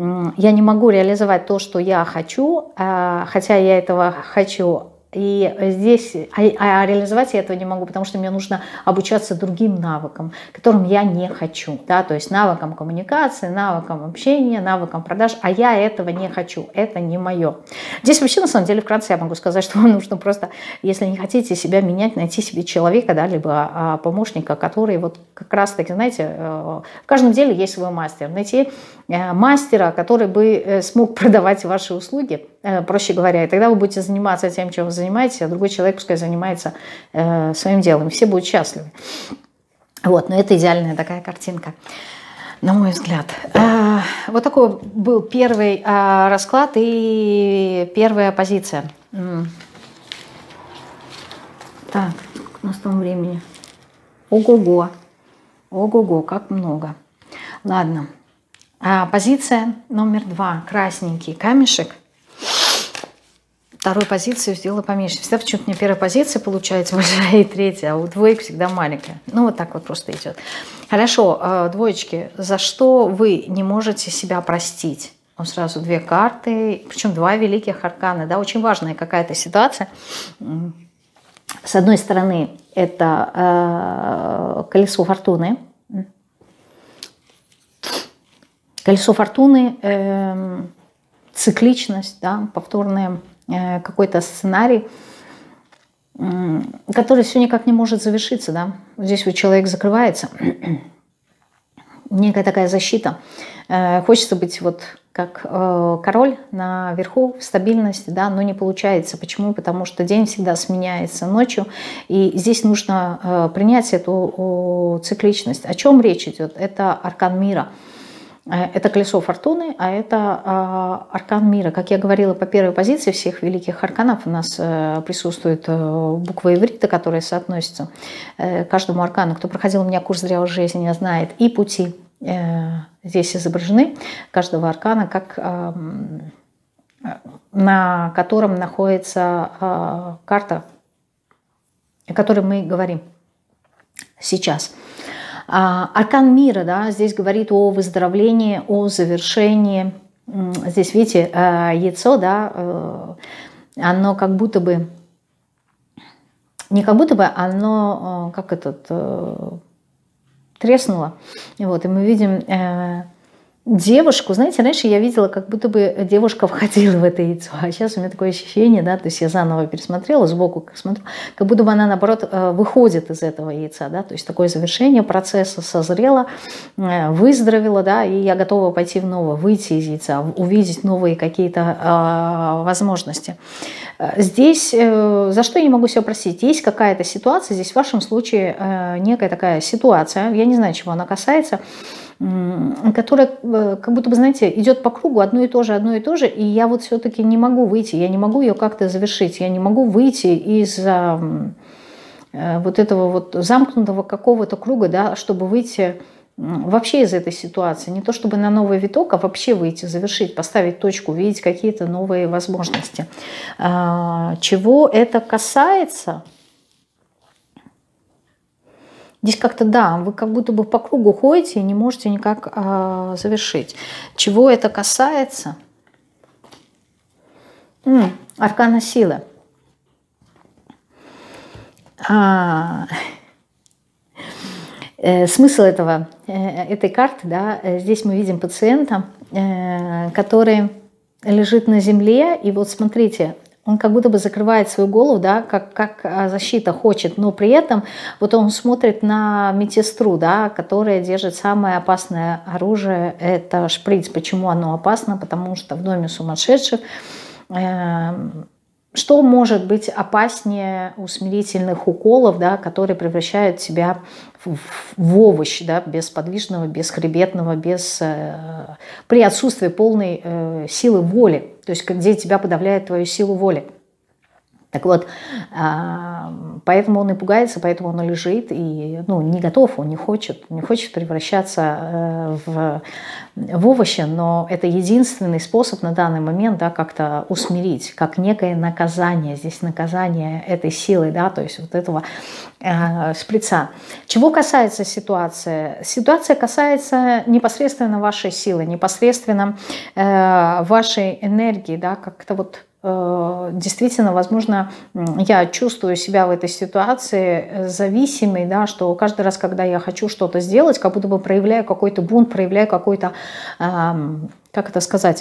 я не могу реализовать то, что я хочу, хотя я этого хочу. И здесь, реализовать я этого не могу, потому что мне нужно обучаться другим навыкам, которым я не хочу, да, то есть навыкам коммуникации, навыкам общения, навыкам продаж, а я этого не хочу, это не мое. Здесь вообще, на самом деле, вкратце я могу сказать, что вам нужно просто, если не хотите себя менять, найти себе человека, да, либо помощника, который вот как раз-таки, знаете, в каждом деле есть свой мастер. Найти мастера, который бы смог продавать ваши услуги, проще говоря, и тогда вы будете заниматься тем, чем вы занимаетесь, а другой человек пускай занимается своим делом, и все будут счастливы. Вот, но это идеальная такая картинка, на мой взгляд. Вот такой был первый расклад и первая позиция. Так, у нас там времени. Ого-го, ого-го, как много. Ладно. Позиция номер 2. Красненький камешек. Вторую позицию сделала поменьше. Всегда почему-то у меня первая позиция получается большая и третья, а у двоек всегда маленькая. Ну, вот так вот просто идет. Хорошо, двоечки, за что вы не можете себя простить? Сразу две карты, причем два великих аркана, да, очень важная какая-то ситуация. С одной стороны, это колесо фортуны. Колесо фортуны, цикличность, да, повторный какой-то сценарий, который все никак не может завершиться. Да. Здесь вот человек закрывается, некая такая защита. Хочется быть вот как король наверху, в стабильности, да, но не получается. Почему? Потому что день всегда сменяется ночью, и здесь нужно принять эту цикличность. О чем речь идет? Это аркан мира. Это колесо фортуны, а это аркан мира. Как я говорила, по первой позиции всех великих арканов у нас присутствует буква иврита, которая соотносится к каждому аркану. Кто проходил у меня курс «Зрелая жизнь», знает, и пути здесь изображены каждого аркана, как на котором находится карта, о которой мы говорим сейчас. Аркан мира, да, здесь говорит о выздоровлении, о завершении. Здесь, видите, яйцо, да, оно как будто бы, не как будто бы, оно как треснуло. Вот, и мы видим девушку, знаете, раньше я видела, как будто бы девушка входила в это яйцо, а сейчас у меня такое ощущение, да, то есть я заново пересмотрела, сбоку как смотрю, как будто бы она, наоборот, выходит из этого яйца, да, то есть такое завершение процесса, созрела, выздоровела, да, и я готова пойти в новое, выйти из яйца, увидеть новые какие-то возможности. Здесь, за что я не могу себя простить, есть какая-то ситуация, здесь в вашем случае некая такая ситуация, я не знаю, чего она касается, которая, как будто бы, знаете, идет по кругу одно и то же, и я вот все-таки не могу выйти, я не могу ее как-то завершить, я не могу выйти из вот этого вот замкнутого какого-то круга, да, чтобы выйти вообще из этой ситуации, не то чтобы на новый виток, а вообще выйти, завершить, поставить точку, увидеть какие-то новые возможности. Чего это касается? Здесь как-то, да, вы как будто бы по кругу ходите и не можете никак завершить. Чего это касается? Аркана силы. Смысл этой карты, да, здесь мы видим пациента, который лежит на земле, и вот смотрите, он как будто бы закрывает свою голову, да, как защита хочет, но при этом вот он смотрит на медсестру, да, которая держит самое опасное оружие, это шприц. Почему оно опасно? Потому что в доме сумасшедших что может быть опаснее усмирительных уколов, да, которые превращают тебя в овощ, да, бесподвижного, бесхребетного, при отсутствии полной силы воли, то есть где тебя подавляет твою силу воли. Так вот, поэтому он и пугается, поэтому он и лежит, и не готов, он не хочет превращаться в овощи, но это единственный способ на данный момент, да, как-то усмирить, как некое наказание, здесь наказание этой силы, да, то есть вот этого шприца. Чего касается ситуации? Ситуация касается непосредственно вашей силы, непосредственно вашей энергии, да, как-то вот действительно, возможно, я чувствую себя в этой ситуации зависимой, да, что каждый раз, когда я хочу что-то сделать, как будто бы проявляю какой-то бунт, проявляю какой-то, как это сказать,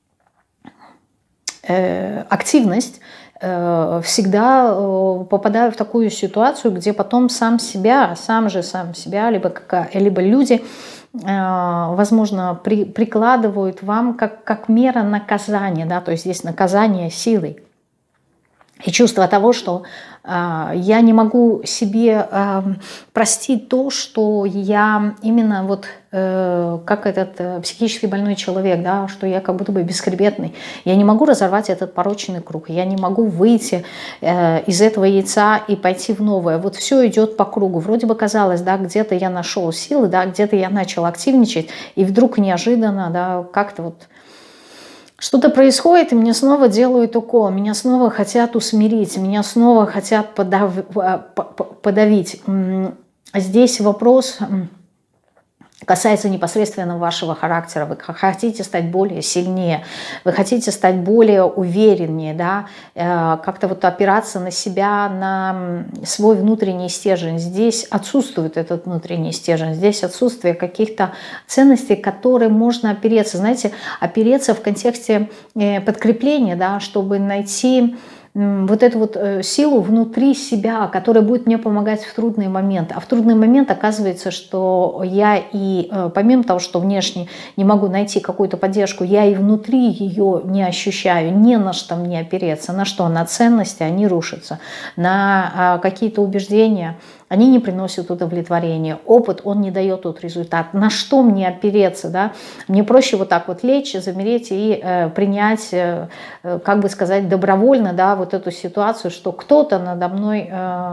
активность, всегда попадаю в такую ситуацию, где потом сам себя, либо люди, возможно, прикладывают вам как мера наказания, да, то есть здесь наказание силой. И чувство того, что я не могу себе простить то, что я именно вот как этот психически больной человек, да, что я как будто бы бесхребетный. Я не могу разорвать этот порочный круг, я не могу выйти из этого яйца и пойти в новое. Вот все идет по кругу. Вроде бы казалось, да, где-то я нашел силы, да, где-то я начал активничать, и вдруг неожиданно, да, как-то вот что-то происходит, и мне снова делают укол, меня снова хотят усмирить, меня снова хотят подавить. Здесь вопрос касается непосредственно вашего характера. Вы хотите стать более сильнее, вы хотите стать более увереннее, да, как-то вот опираться на себя, на свой внутренний стержень. Здесь отсутствует этот внутренний стержень, здесь отсутствие каких-то ценностей, которые можно опереться. Знаете, опереться в контексте подкрепления, да, чтобы найти вот эту вот силу внутри себя, которая будет мне помогать в трудный момент. А в трудный момент оказывается, что я и помимо того, что внешне не могу найти какую-то поддержку, я и внутри ее не ощущаю, не на что мне опереться. На что? На ценности, они рушатся, на какие-то убеждения. Они не приносят удовлетворения. Опыт, он не дает тот результат. На что мне опереться? Да? Мне проще вот так вот лечь, замереть и принять, как бы сказать, добровольно, да, вот эту ситуацию, что кто-то надо мной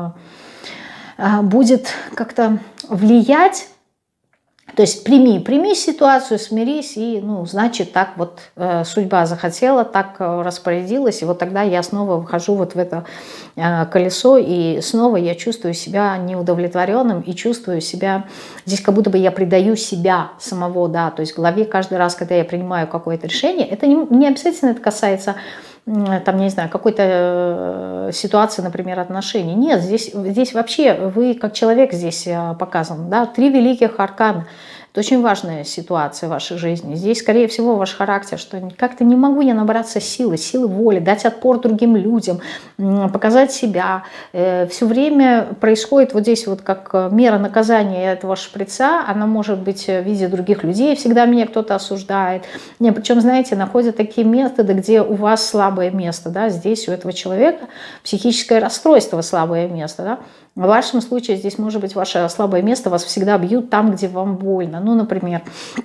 будет как-то влиять. То есть прими ситуацию, смирись, и, ну, значит, так вот судьба захотела, так распорядилась, и вот тогда я снова выхожу вот в это колесо, и снова я чувствую себя неудовлетворенным, и чувствую себя, здесь как будто бы я предаю себя самого, да, то есть в голове каждый раз, когда я принимаю какое-то решение, это не обязательно это касается там, не знаю, какой-то ситуации, например, отношений. Нет, здесь вообще вы как человек здесь показан, да, 3 великих аркана. Это очень важная ситуация в вашей жизни. Здесь, скорее всего, ваш характер, что как-то не могу я набраться силы воли, дать отпор другим людям, показать себя. Все время происходит вот здесь вот как мера наказания этого шприца, она может быть в виде других людей, всегда меня кто-то осуждает. Причем, знаете, находят такие методы, где у вас слабое место, да, здесь у этого человека психическое расстройство, слабое место, да. В вашем случае здесь может быть ваше слабое место, вас всегда бьют там, где вам больно. Ну, например,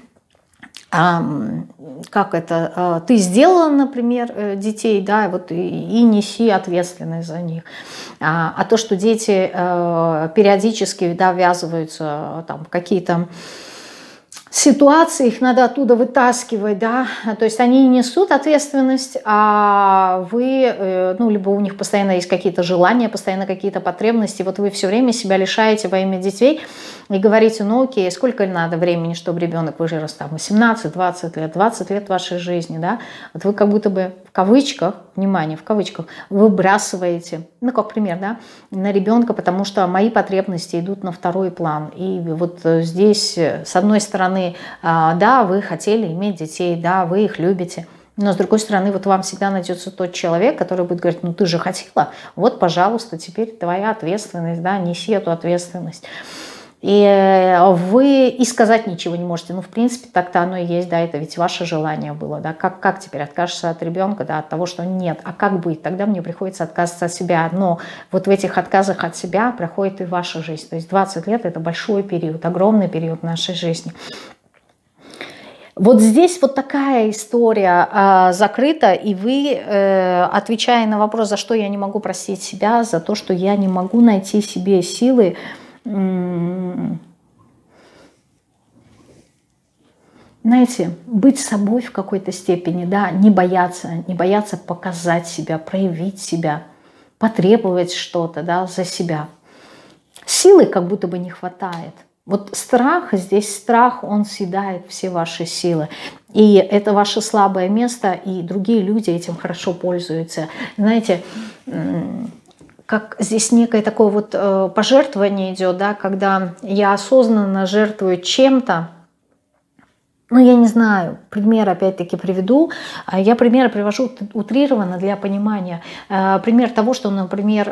как это, ты сделала, например, детей, да, вот и неси ответственность за них. А то, что дети периодически, да, ввязываются там, в какие-то ситуации, их надо оттуда вытаскивать, да, то есть они несут ответственность, а вы, ну, либо у них постоянно есть какие-то желания, постоянно какие-то потребности, вот вы все время себя лишаете во имя детей и говорите, ну, окей, сколько надо времени, чтобы ребенок вырос, там, 18-20 лет, 20 лет вашей жизни, да, вот вы как будто бы в кавычках, внимание, в кавычках, выбрасываете, ну, как пример, да, на ребенка, потому что мои потребности идут на второй план, и вот здесь, с одной стороны, да, вы хотели иметь детей, да, вы их любите, но с другой стороны, вот вам всегда найдется тот человек, который будет говорить, ну ты же хотела, вот, пожалуйста, теперь твоя ответственность, да, неси эту ответственность. И вы и сказать ничего не можете. Ну, в принципе, так-то оно и есть, да, это ведь ваше желание было, да. Как теперь откажешься от ребенка, да, от того, что нет? А как быть? Тогда мне приходится отказываться от себя. Но вот в этих отказах от себя проходит и ваша жизнь. То есть 20 лет – это большой период, огромный период нашей жизни. Вот здесь вот такая история закрыта, и вы, отвечая на вопрос, за что я не могу простить себя, за то, что я не могу найти себе силы, знаете, быть собой в какой-то степени, да, не бояться показать себя, проявить себя, потребовать что-то, да, за себя. Силы как будто бы не хватает. Вот страх, здесь страх, он съедает все ваши силы. И это ваше слабое место, и другие люди этим хорошо пользуются. Знаете, как здесь некое такое вот пожертвование идет, да, когда я осознанно жертвую чем-то. Ну, я не знаю, пример опять-таки приведу. Я примеры привожу утрированно для понимания. Пример того, что, например,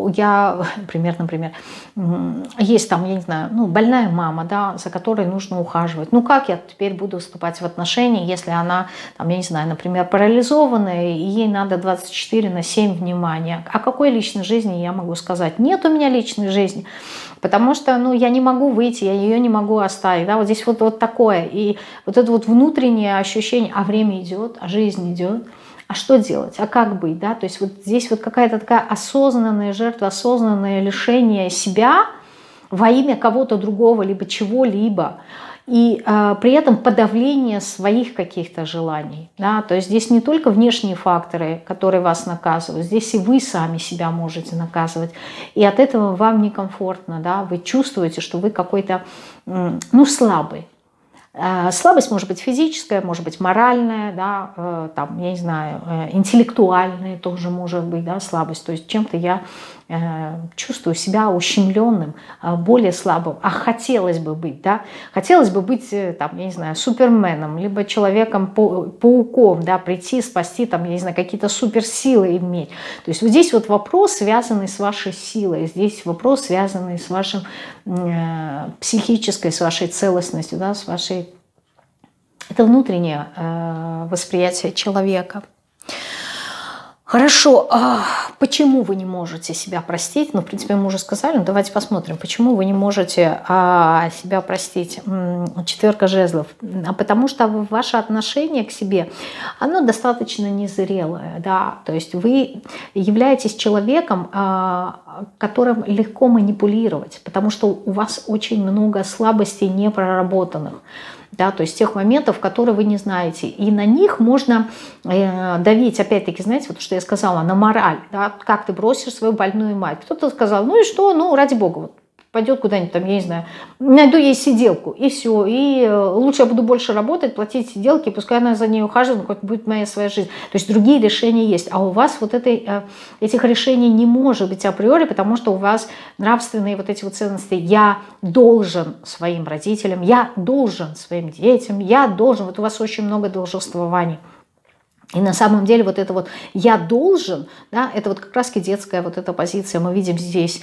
есть там, я не знаю, ну, больная мама, да, за которой нужно ухаживать. Ну, как я теперь буду вступать в отношения, если она, там, я не знаю, например, парализованная, и ей надо 24/7 внимания. О какой личной жизни я могу сказать? Нет у меня личной жизни. Потому что, ну, я не могу выйти, я ее не могу оставить. Да? Вот здесь вот такое. И вот это вот внутреннее ощущение, а время идет, а жизнь идет. А что делать? А как быть? Да? То есть вот здесь вот какая-то такая осознанная жертва, осознанное лишение себя во имя кого-то другого, либо чего-либо. И при этом подавление своих каких-то желаний. Да? То есть здесь не только внешние факторы, которые вас наказывают, здесь и вы сами себя можете наказывать. И от этого вам некомфортно. Да? Вы чувствуете, что вы какой-то, ну, слабый. Слабость может быть физическая, может быть моральная, да, там, я не знаю, интеллектуальная тоже может быть, да, слабость. То есть чем-то я чувствую себя ущемленным, более слабым, а хотелось бы быть, да, хотелось бы быть, там, я не знаю, суперменом, либо человеком-пауком, да, прийти, спасти, там, я не знаю, какие-то суперсилы иметь. То есть вот здесь вот вопрос, связанный с вашей силой, здесь вопрос, связанный с вашим психической, с вашей целостностью, да, с вашей... Это внутреннее восприятие человека. Хорошо, почему вы не можете себя простить? Ну, в принципе, мы уже сказали, но давайте посмотрим, почему вы не можете себя простить. Четверка жезлов. Потому что ваше отношение к себе, оно достаточно незрелое, да, то есть вы являетесь человеком, которым легко манипулировать, потому что у вас очень много слабостей непроработанных. Да, то есть тех моментов, которые вы не знаете. И на них можно давить, опять-таки, знаете, вот что я сказала, на мораль. Да, как ты бросишь свою больную мать. Кто-то сказал, ну и что, ну ради бога, вот, пойдет куда-нибудь там, я не знаю, найду ей сиделку, и все. И лучше я буду больше работать, платить сиделке, пускай она за ней ухаживает, хоть будет моя своя жизнь. То есть другие решения есть. А у вас вот этих решений не может быть априори, потому что у вас нравственные вот эти вот ценности. Я должен своим родителям, я должен своим детям, я должен. Вот у вас очень много долженствований. И на самом деле вот это вот «я должен», да, это вот как раз-таки детская вот эта позиция. Мы видим здесь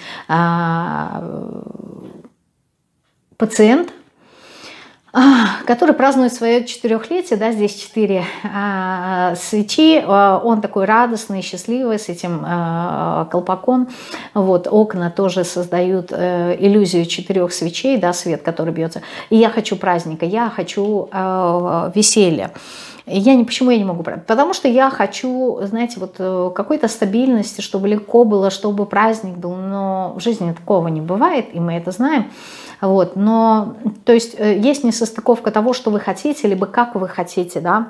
пациент, который празднует свое 4-летие, да, здесь 4 свечи, он такой радостный, счастливый с этим колпаком, вот, окна тоже создают иллюзию 4 свечей, да, свет, который бьется, и я хочу праздника, я хочу веселья. Почему я не могу брать? Потому что я хочу, знаете, вот какой-то стабильности, чтобы легко было, чтобы праздник был, но в жизни такого не бывает, и мы это знаем. Вот, но, то есть, есть несостыковка того, что вы хотите, либо как вы хотите, да,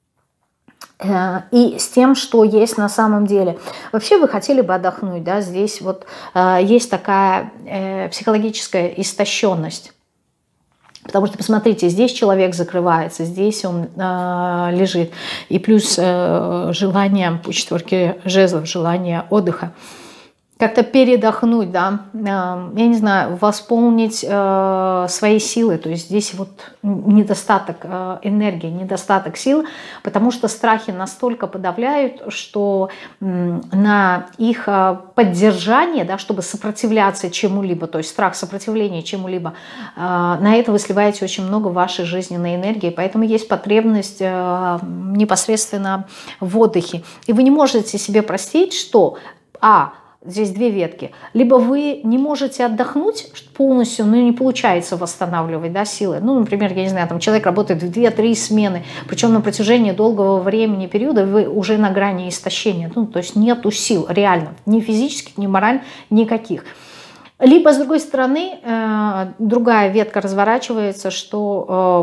и с тем, что есть на самом деле. Вообще вы хотели бы отдохнуть, да, здесь вот есть такая психологическая истощенность. Потому что, посмотрите, здесь человек закрывается, здесь он лежит. И плюс желание по 4 жезлов, желание отдыха. Как-то передохнуть, да, я не знаю, восполнить свои силы. То есть здесь вот недостаток энергии, недостаток сил, потому что страхи настолько подавляют, что на их поддержание, да, чтобы сопротивляться чему-либо, то есть страх сопротивления чему-либо, на это вы сливаете очень много вашей жизненной энергии, поэтому есть потребность непосредственно в отдыхе. И вы не можете себе простить, что здесь 2 ветки. Либо вы не можете отдохнуть полностью, но не получается восстанавливать, да, силы. Ну, например, я не знаю, там человек работает в 2-3 смены, причем на протяжении долгого времени, периода вы уже на грани истощения. Ну, то есть нету сил, реально, ни физических, ни моральных, никаких. Либо, с другой стороны, другая ветка разворачивается, что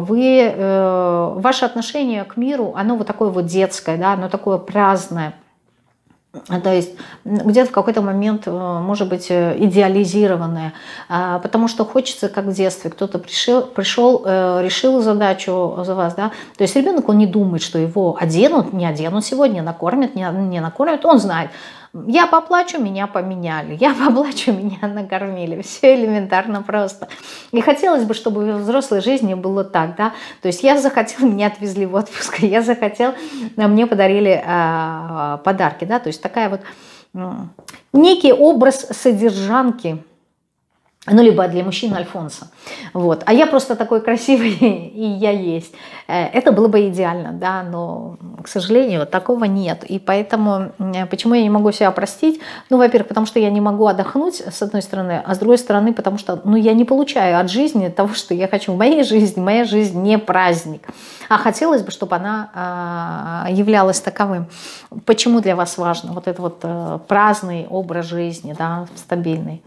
ваше отношение к миру, оно вот такое вот детское, да, оно такое праздное. То есть где-то в какой-то момент, может быть, идеализированное, потому что хочется, как в детстве, кто-то пришел, решил задачу за вас, да, то есть ребенок, он не думает, что его оденут, не оденут сегодня, накормят, не накормят, он знает, я поплачу, меня поменяли, я поплачу, меня накормили, все элементарно просто. И хотелось бы, чтобы в взрослой жизни было так, да, то есть я захотел, меня отвезли в отпуск, я захотел, мне подарили подарки, да, то есть такая вот некий образ содержанки, ну, либо для мужчин Альфонса. Вот. А я просто такой красивый, и я есть. Это было бы идеально, да, но, к сожалению, такого нет. И поэтому, почему я не могу себя простить? Ну, во-первых, потому что я не могу отдохнуть, с одной стороны, а с другой стороны, потому что, ну, я не получаю от жизни того, что я хочу в моей жизни. Моя жизнь не праздник. А хотелось бы, чтобы она являлась таковым. Почему для вас важно вот этот вот праздный образ жизни, да, стабильный?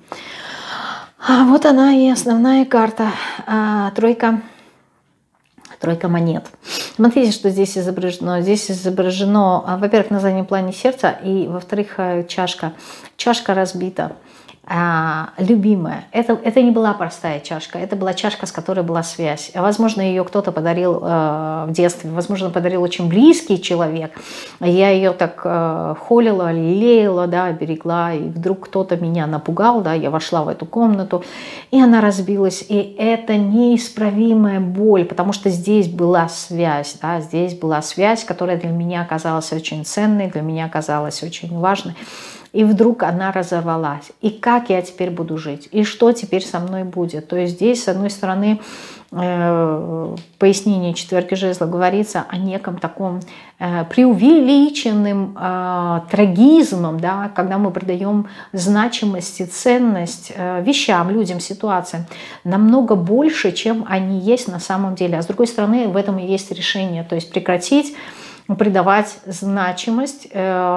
Вот она и основная карта, тройка монет. Смотрите, что здесь изображено. Здесь изображено, во-первых, на заднем плане сердце, и, во-вторых, чашка. Чашка разбита. любимая. Это не была простая чашка, это была чашка, с которой была связь. Возможно, ее кто-то подарил в детстве, возможно, подарил очень близкий человек. Я ее так холила, лелеяла, да, берегла, и вдруг кто-то меня напугал, да, я вошла в эту комнату, и она разбилась. И это неисправимая боль, потому что здесь была связь, да, здесь была связь, которая для меня оказалась очень ценной, для меня оказалась очень важной. И вдруг она разорвалась. И как я теперь буду жить? И что теперь со мной будет? То есть здесь, с одной стороны, в пояснении четверки жезла говорится о неком таком преувеличенным трагизмом, да, когда мы придаем значимость и ценность вещам, людям, ситуациям намного больше, чем они есть на самом деле. А с другой стороны, в этом и есть решение. То есть прекратить придавать значимость.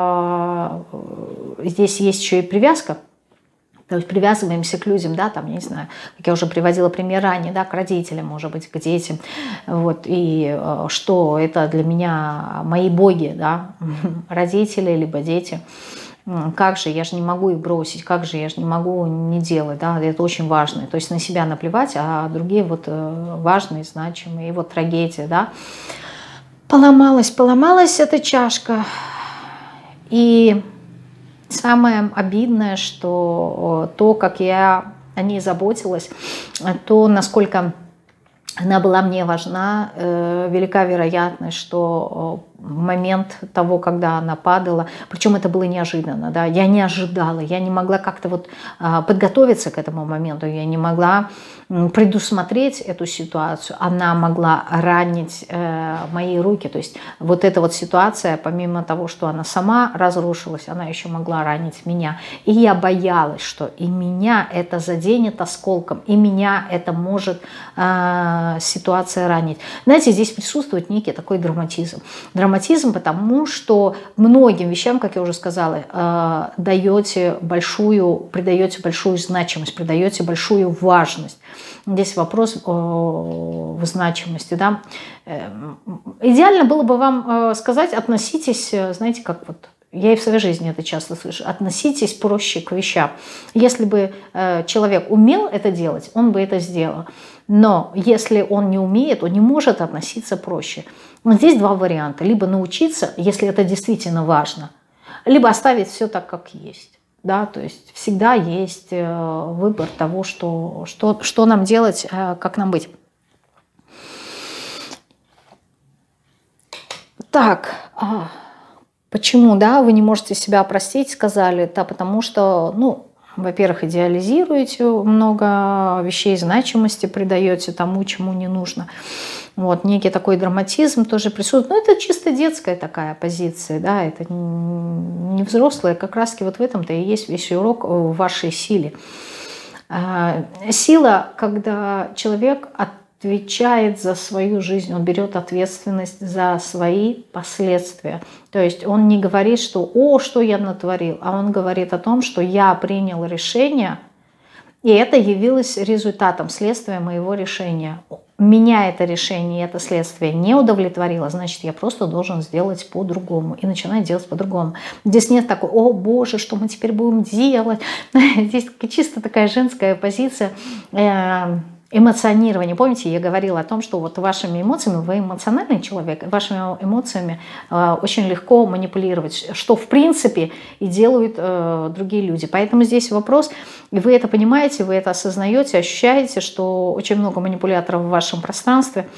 Здесь есть еще и привязка. То есть привязываемся к людям, да, там, я не знаю, как я уже приводила пример ранее, да, к родителям, может быть, к детям. Вот, и что это для меня мои боги, да, родители либо дети. Как же, я же не могу их бросить, как же, я же не могу не делать, да, это очень важно. То есть на себя наплевать, а другие вот важные, значимые, и вот трагедия, да. Поломалась эта чашка. И самое обидное, что то, как я о ней заботилась, то, насколько она была мне важна, велика вероятность, что в момент того, когда она падала, причем это было неожиданно, да, я не ожидала, я не могла как-то вот подготовиться к этому моменту, я не могла предусмотреть эту ситуацию, она могла ранить мои руки, то есть вот эта вот ситуация, помимо того, что она сама разрушилась, она еще могла ранить меня, и я боялась, что и меня это заденет осколком, и меня это может ситуация ранить. Знаете, здесь присутствует некий такой драматизм. Драматизм, потому что многим вещам, как я уже сказала, придаете большую значимость, придаете большую важность. Здесь вопрос в значимости. Да? Идеально было бы вам сказать, относитесь, знаете, как вот, я и в своей жизни это часто слышу, относитесь проще к вещам. Если бы человек умел это делать, он бы это сделал. Но если он не умеет, он не может относиться проще. Но здесь два варианта. Либо научиться, если это действительно важно, либо оставить все так, как есть. Да, то есть всегда есть выбор того, что нам делать, как нам быть. Так, почему, да, вы не можете себя простить, сказали, да, потому что, ну, во-первых, идеализируете много вещей, значимости придаете тому, чему не нужно. Вот, некий такой драматизм тоже присутствует. Но это чисто детская такая позиция, да, это не взрослая. Как раз-таки вот в этом-то и есть весь урок в вашей силе. Сила, когда человек отвечает за свою жизнь, он берет ответственность за свои последствия. То есть он не говорит, что «О, что я натворил», а он говорит о том, что я принял решение, и это явилось результатом, следствием моего решения. Меня это решение, это следствие не удовлетворило, значит, я просто должен сделать по-другому. И начинаю делать по-другому. Здесь нет такой «О, Боже, что мы теперь будем делать?» Здесь чисто такая женская позиция эмоционирование. Помните, я говорила о том, что вот вашими эмоциями, вы эмоциональный человек, вашими эмоциями очень легко манипулировать, что в принципе и делают другие люди. Поэтому здесь вопрос, и вы это понимаете, вы это осознаете, ощущаете, что очень много манипуляторов в вашем пространстве.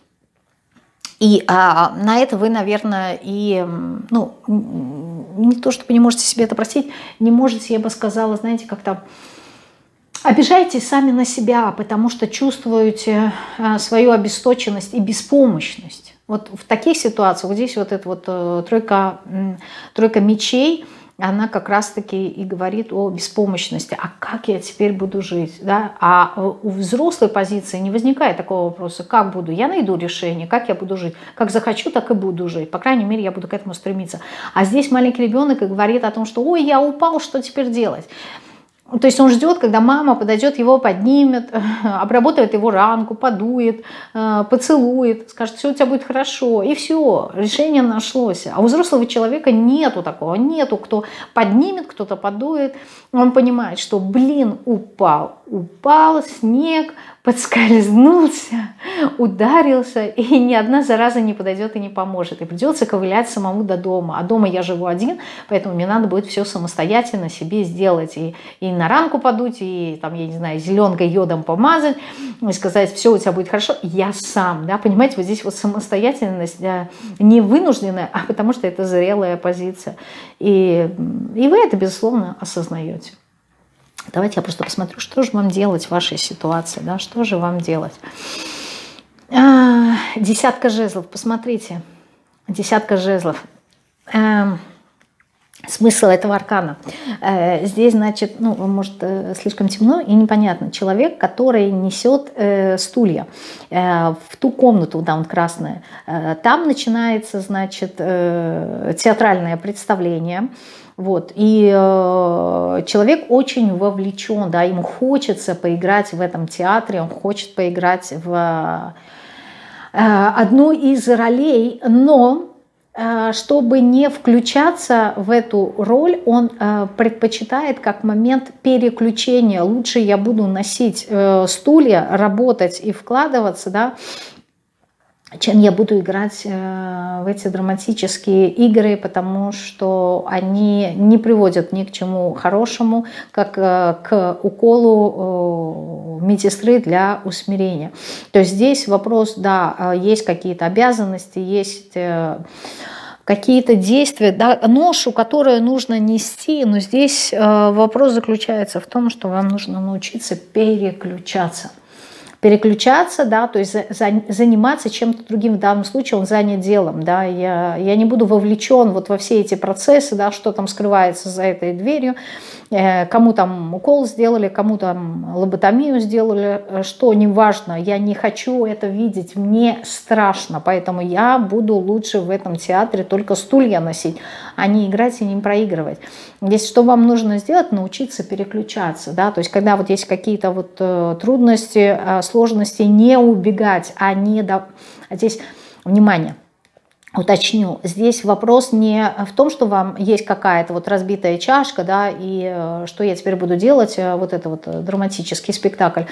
И на это вы, наверное, и, ну, не то, чтобы не можете себе это простить, не можете, я бы сказала, знаете, как-то обижаетесь сами на себя, потому что чувствуете свою обесточенность и беспомощность. Вот в таких ситуациях, вот здесь вот эта вот тройка мечей, она как раз-таки и говорит о беспомощности. А как я теперь буду жить? Да? А у взрослой позиции не возникает такого вопроса, как буду? Я найду решение, как я буду жить. Как захочу, так и буду жить. По крайней мере, я буду к этому стремиться. А здесь маленький ребенок и говорит о том, что «Ой, я упал, что теперь делать?» То есть он ждет, когда мама подойдет, его поднимет, обработает его ранку, подует, поцелует, скажет, все у тебя будет хорошо. И все, решение нашлось. А у взрослого человека нету такого. Нету, кто поднимет, кто-то подует. Он понимает, что, блин, упал снег, подскользнулся, ударился, и ни одна зараза не подойдет и не поможет. И придется ковылять самому до дома. А дома я живу один, поэтому мне надо будет все самостоятельно себе сделать. И на ранку подуть, и там, я не знаю, зеленкой, йодом помазать, и сказать, все у тебя будет хорошо, я сам. Да? Понимаете, вот здесь вот самостоятельность не вынужденная, а потому что это зрелая позиция. И вы это, безусловно, осознаете. Давайте я просто посмотрю, что же вам делать в вашей ситуации, да, что же вам делать. Десятка жезлов, посмотрите, десятка жезлов. Смысл этого аркана. Здесь, значит, ну, может, слишком темно и непонятно. Человек, который несет стулья в ту комнату, да, вот красная, там начинается, значит, театральное представление. Вот. И человек очень вовлечен, да, ему хочется поиграть в этом театре, он хочет поиграть в одну из ролей, но чтобы не включаться в эту роль, он предпочитает как момент переключения. Лучше я буду носить стулья, работать и вкладываться, да, чем я буду играть в эти драматические игры, потому что они не приводят ни к чему хорошему, как к уколу медсестры для усмирения. То есть здесь вопрос, да, есть какие-то обязанности, есть какие-то действия, да, ношу, которую нужно нести, но здесь вопрос заключается в том, что вам нужно научиться переключаться. Переключаться, да, то есть заниматься чем-то другим. В данном случае он занят делом, да, я не буду вовлечен вот во все эти процессы, да, что там скрывается за этой дверью, кому там укол сделали, кому там лоботомию сделали, что неважно, я не хочу это видеть, мне страшно, поэтому я буду лучше в этом театре только стулья носить, а не играть и не проигрывать. Здесь что вам нужно сделать? Научиться переключаться, да, то есть когда вот есть какие-то вот трудности, сложности, не убегать, а не... А здесь, внимание, уточню, здесь вопрос не в том, что вам есть какая-то вот разбитая чашка, да, и что я теперь буду делать, вот это вот драматический спектакль,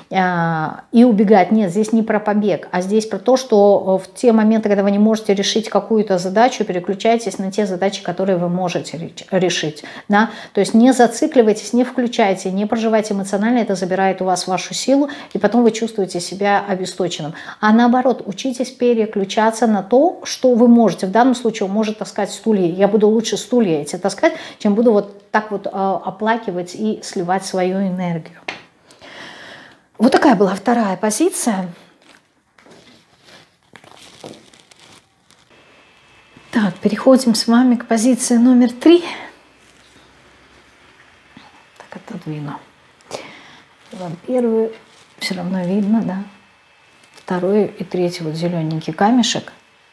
и убегать. Нет, здесь не про побег, а здесь про то, что в те моменты, когда вы не можете решить какую-то задачу, переключайтесь на те задачи, которые вы можете решить, да, то есть не зацикливайтесь, не включайте, не проживайте эмоционально, это забирает у вас вашу силу, и потом вы чувствуете себя обесточенным. А наоборот, учитесь переключаться на то, что вы можете. В данном случае он может таскать стулья. Я буду лучше стулья эти таскать, чем буду вот так вот оплакивать и сливать свою энергию. Вот такая была вторая позиция. Так, переходим с вами к позиции номер 3. Так, отодвину. Вам первую все равно видно, да? Второй и третий вот зелененький камешек.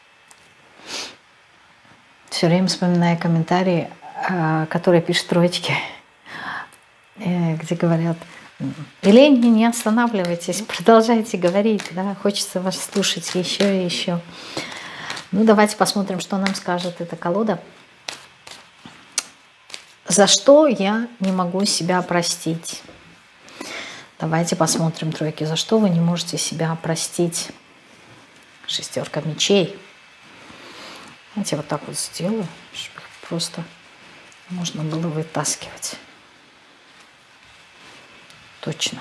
Все время вспоминаю комментарии, которые пишут троечки, где говорят: Елене, не останавливайтесь, продолжайте говорить, да, хочется вас слушать еще и еще. Ну, давайте посмотрим, что нам скажет эта колода. За что я не могу себя простить? Давайте посмотрим, тройки, за что вы не можете себя простить. Шестерка мечей. Знаете, вот так вот сделаю, чтобы их просто можно было вытаскивать. Точно.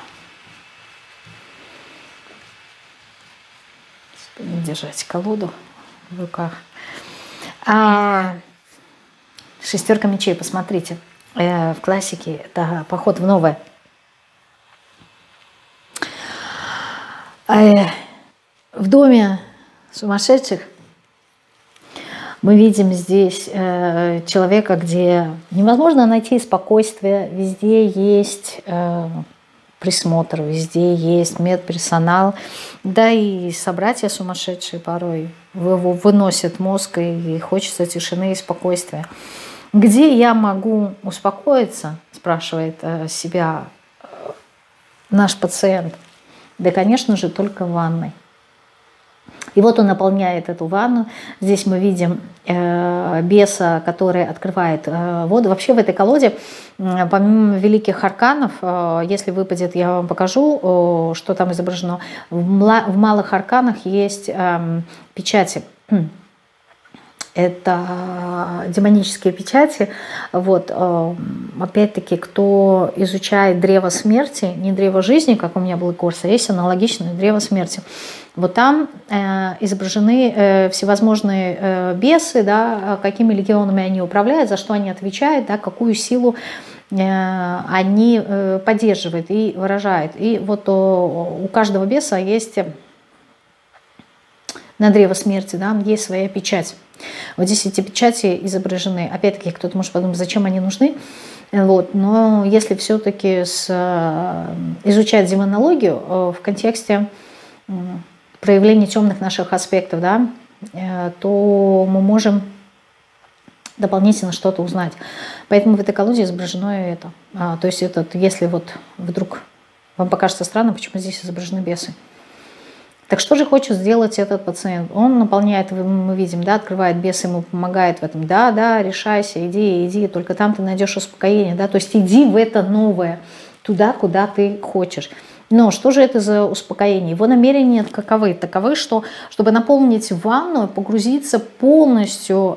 Будем держать колоду в руках. Шестерка мечей, посмотрите. В классике это поход в новое. В доме сумасшедших мы видим здесь человека, где невозможно найти спокойствие, везде есть присмотр, везде есть медперсонал, да и собратья сумасшедшие порой выносят мозг, и хочется тишины и спокойствия. Где я могу успокоиться, спрашивает себя наш пациент. Да, конечно же, только в ванной. И вот он наполняет эту ванну. Здесь мы видим беса, который открывает воду. Вообще в этой колоде, помимо великих арканов, если выпадет, я вам покажу, что там изображено. В малых арканах есть печати. Это демонические печати. Вот. Опять-таки, кто изучает древо смерти, не древо жизни, как у меня был курс, а есть аналогичное древо смерти. Вот там изображены всевозможные бесы, да, какими легионами они управляют, за что они отвечают, да, какую силу они поддерживают и выражают. И вот у каждого беса есть на древо смерти, да, есть своя печать. Вот здесь эти печати изображены. Опять-таки, кто-то может подумать, зачем они нужны. Вот. Но если все-таки изучать демонологию в контексте проявления темных наших аспектов, да, то мы можем дополнительно что-то узнать. Поэтому в этой колоде изображено это. То есть если вот вдруг вам покажется странно, почему здесь изображены бесы. Так что же хочет сделать этот пациент? Он наполняет, мы видим, да, открывает бес, ему помогает в этом. Да, решайся, иди, только там ты найдешь успокоение. Да? То есть иди в это новое, туда, куда ты хочешь. Но что же это за успокоение? Его намерения таковы, что чтобы наполнить ванну, погрузиться полностью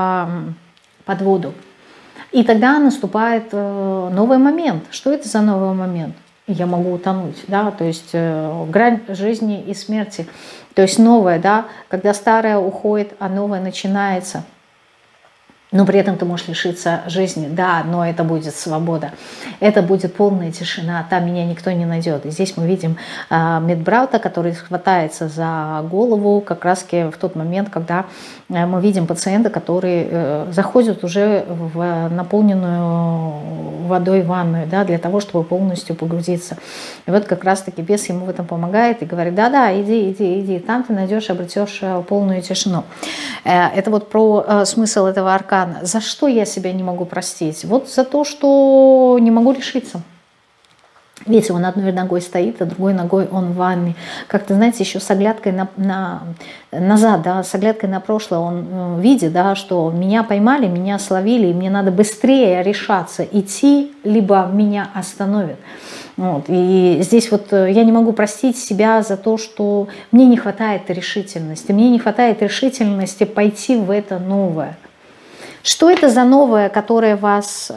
под воду. И тогда наступает новый момент. Что это за новый момент? Я могу утонуть, да, то есть грань жизни и смерти, то есть новое, да, когда старое уходит, а новое начинается. Но при этом ты можешь лишиться жизни, да, но это будет свобода, это будет полная тишина, там меня никто не найдет. И здесь мы видим медбрата, который хватается за голову как раз в тот момент, когда мы видим пациента, который заходит уже в наполненную водой ванную, да, для того, чтобы полностью погрузиться. И вот как раз-таки бес ему в этом помогает и говорит, да, иди, там ты найдешь, обретешь полную тишину. Это вот про смысл этого аркана. За что я себя не могу простить? Вот за то, что не могу решиться. Видите, он одной ногой стоит, а другой ногой он в ванне. Как-то, знаете, еще с оглядкой назад, да, с оглядкой на прошлое он видит, да, что меня поймали, меня словили, и мне надо быстрее решаться, идти, либо меня остановят. Вот. И здесь вот я не могу простить себя за то, что мне не хватает решительности. Мне не хватает решительности пойти в это новое. Что это за новое, которое вас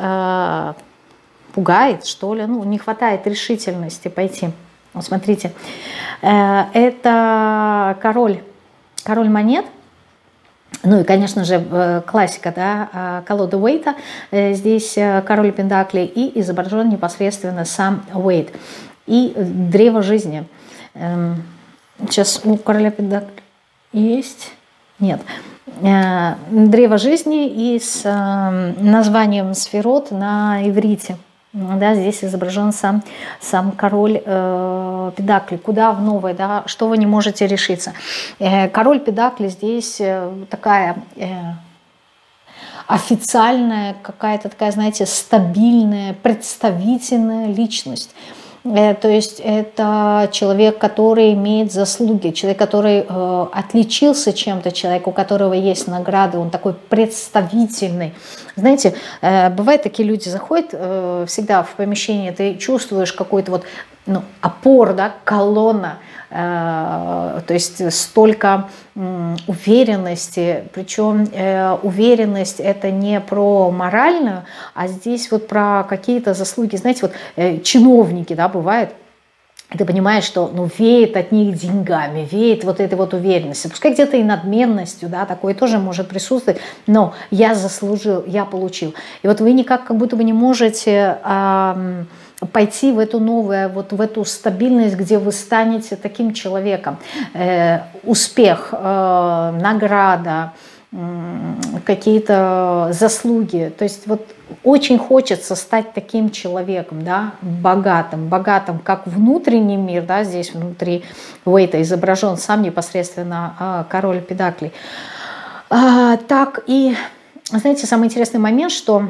пугает, что ли? Ну, не хватает решительности пойти. Вот смотрите, это король монет. Ну и, конечно же, классика, да, колода Уэйта. Здесь король пентаклей и изображен непосредственно сам Уэйт. И древо жизни. Сейчас у короля пентаклей есть? Нет. Древо жизни и с названием сферот на иврите. Да, здесь изображен сам король педакли. Куда в новое, да, что вы не можете решиться. Король педакли здесь такая официальная, какая-то такая, знаете, стабильная, представительная личность. То есть это человек, который имеет заслуги, человек, который отличился чем-то, человек, у которого есть награды, он такой представительный. Знаете, бывает, такие люди заходят всегда в помещение, ты чувствуешь какой-то вот опор, да, колонна, то есть столько уверенности, причем уверенность это не про моральную, а здесь вот про какие-то заслуги, знаете, вот чиновники, да, бывает, ты понимаешь, что веет от них деньгами, веет вот этой вот уверенностью, пускай где-то и надменностью, да, такое тоже может присутствовать, но я заслужил, я получил. И вот вы никак как будто бы не можете пойти в эту новую, вот в эту стабильность, где вы станете таким человеком. Успех, награда, какие-то заслуги. То есть вот очень хочется стать таким человеком, да, богатым как внутренний мир, да, здесь внутри Уэйта изображен сам непосредственно король педаклей, так и знаете, самый интересный момент, что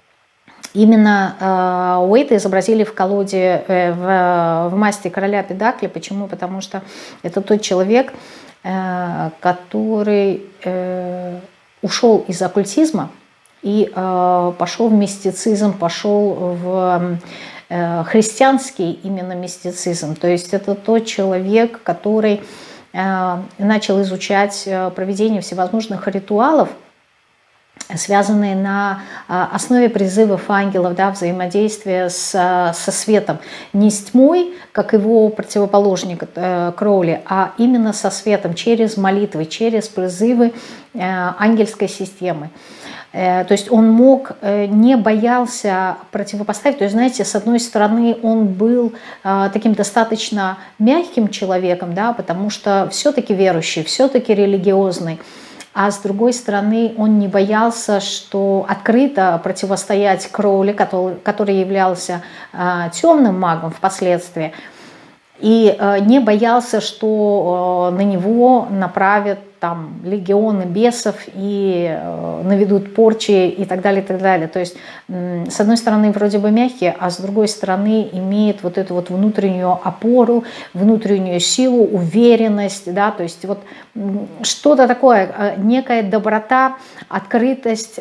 именно Уэйта изобразили в колоде, в масти короля Педакли. Почему? Потому что это тот человек, который ушел из оккультизма и пошел в мистицизм, пошел в христианский именно мистицизм. То есть это тот человек, который начал изучать проведение всевозможных ритуалов, связанные на основе призывов ангелов, да, взаимодействия со светом. Не с тьмой, как его противоположник Кроули, а именно со светом, через молитвы, через призывы ангельской системы. То есть он не боялся противопоставить. То есть, знаете, с одной стороны, он был таким достаточно мягким человеком, да, потому что все-таки верующий, все-таки религиозный. А с другой стороны, он не боялся, что открыто противостоять Кроули, который являлся темным магом впоследствии, и не боялся, что на него направят там легионы бесов и наведут порчи и так далее, и так далее. То есть, с одной стороны, вроде бы мягкий, а с другой стороны, имеет вот эту вот внутреннюю опору, внутреннюю силу, уверенность, да, то есть вот что-то такое, некая доброта, открытость,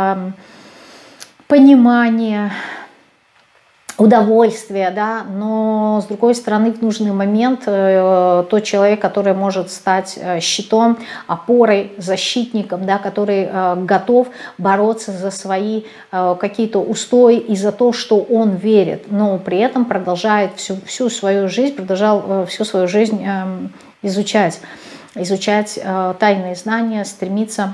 понимание, удовольствие, да, но с другой стороны в нужный момент тот человек, который может стать щитом, опорой, защитником, да, который готов бороться за свои какие-то устои и за то, что он верит, но при этом продолжает всю свою жизнь изучать тайные знания, стремиться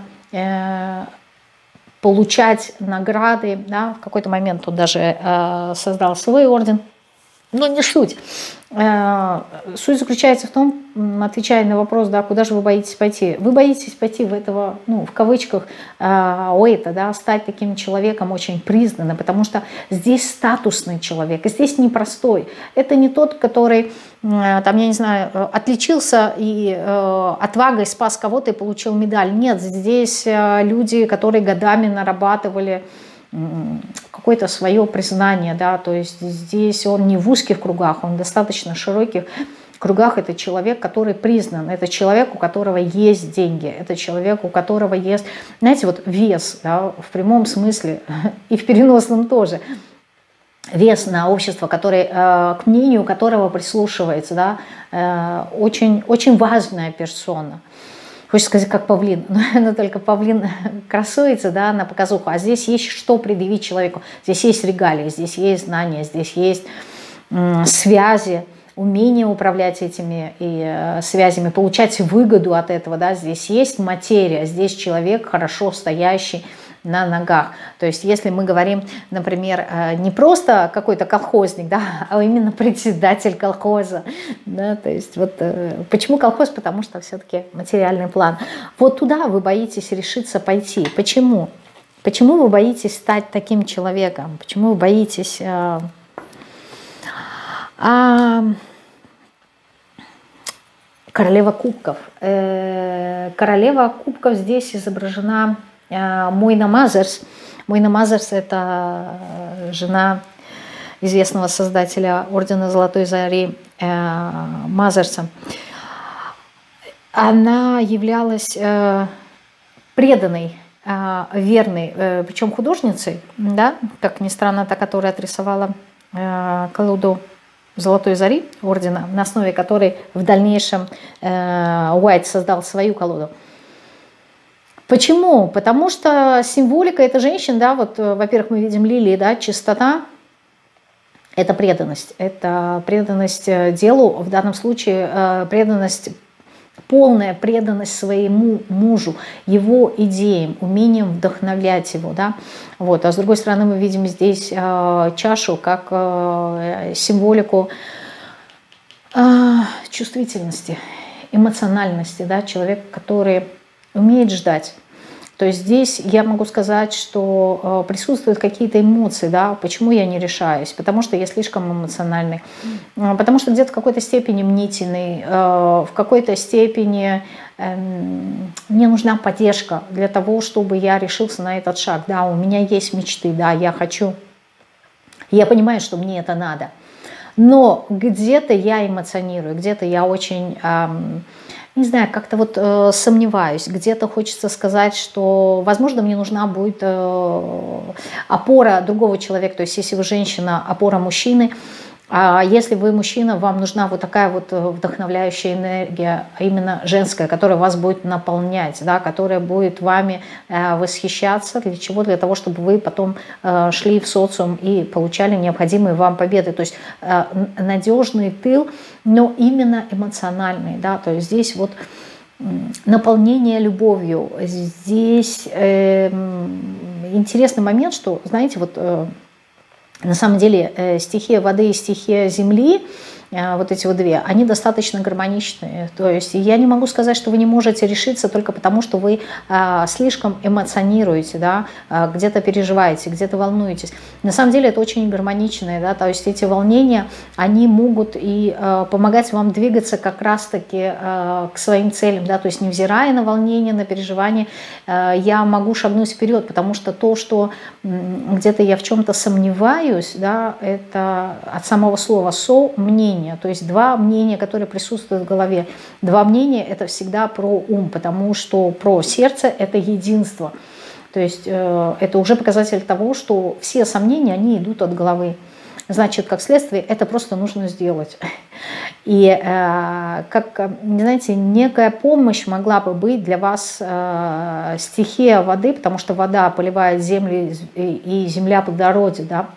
получать награды, да, в какой-то момент он даже создал свой орден, но не суть. Суть заключается в том, отвечая на вопрос, да, куда же вы боитесь пойти? Вы боитесь пойти в этого, ну, в кавычках, Уэйта, да, стать таким человеком очень признанным, потому что здесь статусный человек, здесь непростой. Это не тот, который, там, я не знаю, отличился и отвагой спас кого-то и получил медаль. Нет, здесь люди, которые годами нарабатывали какое-то свое признание, да, то есть здесь он не в узких кругах, он в достаточно широких кругах. Это человек, который признан, это человек, у которого есть деньги, это человек, у которого есть, знаете, вот вес, да, в прямом смысле и в переносном тоже, вес на общество, который, к мнению которого прислушивается, да, очень, очень важная персона. Хочется сказать, как павлин, но только павлин красуется, да, на показуху. А здесь есть что предъявить человеку. Здесь есть регалии, здесь есть знания, здесь есть связи, умение управлять этими связями, получать выгоду от этого. Да. Здесь есть материя, здесь человек хорошо стоящий на ногах. То есть если мы говорим, например, не просто какой-то колхозник, да, а именно председатель колхоза. Да, то есть вот почему колхоз? Потому что все-таки материальный план. Вот туда вы боитесь решиться пойти. Почему? Почему вы боитесь стать таким человеком? Почему вы боитесь... Королева кубков. Королева кубков здесь изображена Мойна Мазерс. Мойна Мазерс — это жена известного создателя Ордена Золотой Зари Мазерса. Она являлась преданной, верной, причем художницей, да, как ни странно, та, которая отрисовала колоду Золотой Зари Ордена, на основе которой в дальнейшем Уайт создал свою колоду. Почему? Потому что символика этой женщины, да, вот, во-первых, мы видим лилии, да, чистота, это преданность делу, в данном случае полная преданность своему мужу, его идеям, умением вдохновлять его, да. Вот. А с другой стороны мы видим здесь чашу как символику чувствительности, эмоциональности, да, человека, который умеет ждать. То есть здесь я могу сказать, что присутствуют какие-то эмоции, да, почему я не решаюсь, потому что я слишком эмоциональный, потому что где-то в какой-то степени мнительный, в какой-то степени мне нужна поддержка для того, чтобы я решился на этот шаг. Да, у меня есть мечты, да, я хочу, я понимаю, что мне это надо, но где-то я эмоционирую, где-то я очень... не знаю, как-то вот сомневаюсь, где-то хочется сказать, что, возможно, мне нужна будет опора другого человека, то есть если вы женщина, опора мужчины, а если вы мужчина, вам нужна вот такая вот вдохновляющая энергия, именно женская, которая вас будет наполнять, да, которая будет вами восхищаться. Для чего? Для того, чтобы вы потом шли в социум и получали необходимые вам победы. То есть надежный тыл, но именно эмоциональный. Да, то есть здесь вот наполнение любовью. Здесь интересный момент, что, знаете, вот... На самом деле стихия воды и стихия земли, вот эти вот две, они достаточно гармоничные. То есть я не могу сказать, что вы не можете решиться только потому, что вы слишком эмоционируете, да, где-то переживаете, где-то волнуетесь. На самом деле это очень гармоничные, да, то есть эти волнения, они могут и помогать вам двигаться как раз-таки к своим целям, да, то есть невзирая на волнение, на переживания, я могу шагнуть вперед, потому что то, что где-то я в чем-то сомневаюсь, да, это от самого слова «со-мнение». То есть два мнения, которые присутствуют в голове. Два мнения – это всегда про ум, потому что про сердце – это единство. То есть это уже показатель того, что все сомнения, они идут от головы. Значит, как следствие, это просто нужно сделать. И, как, знаете, некая помощь могла бы быть для вас стихия воды, потому что вода поливает землю, и земля плодородие, да.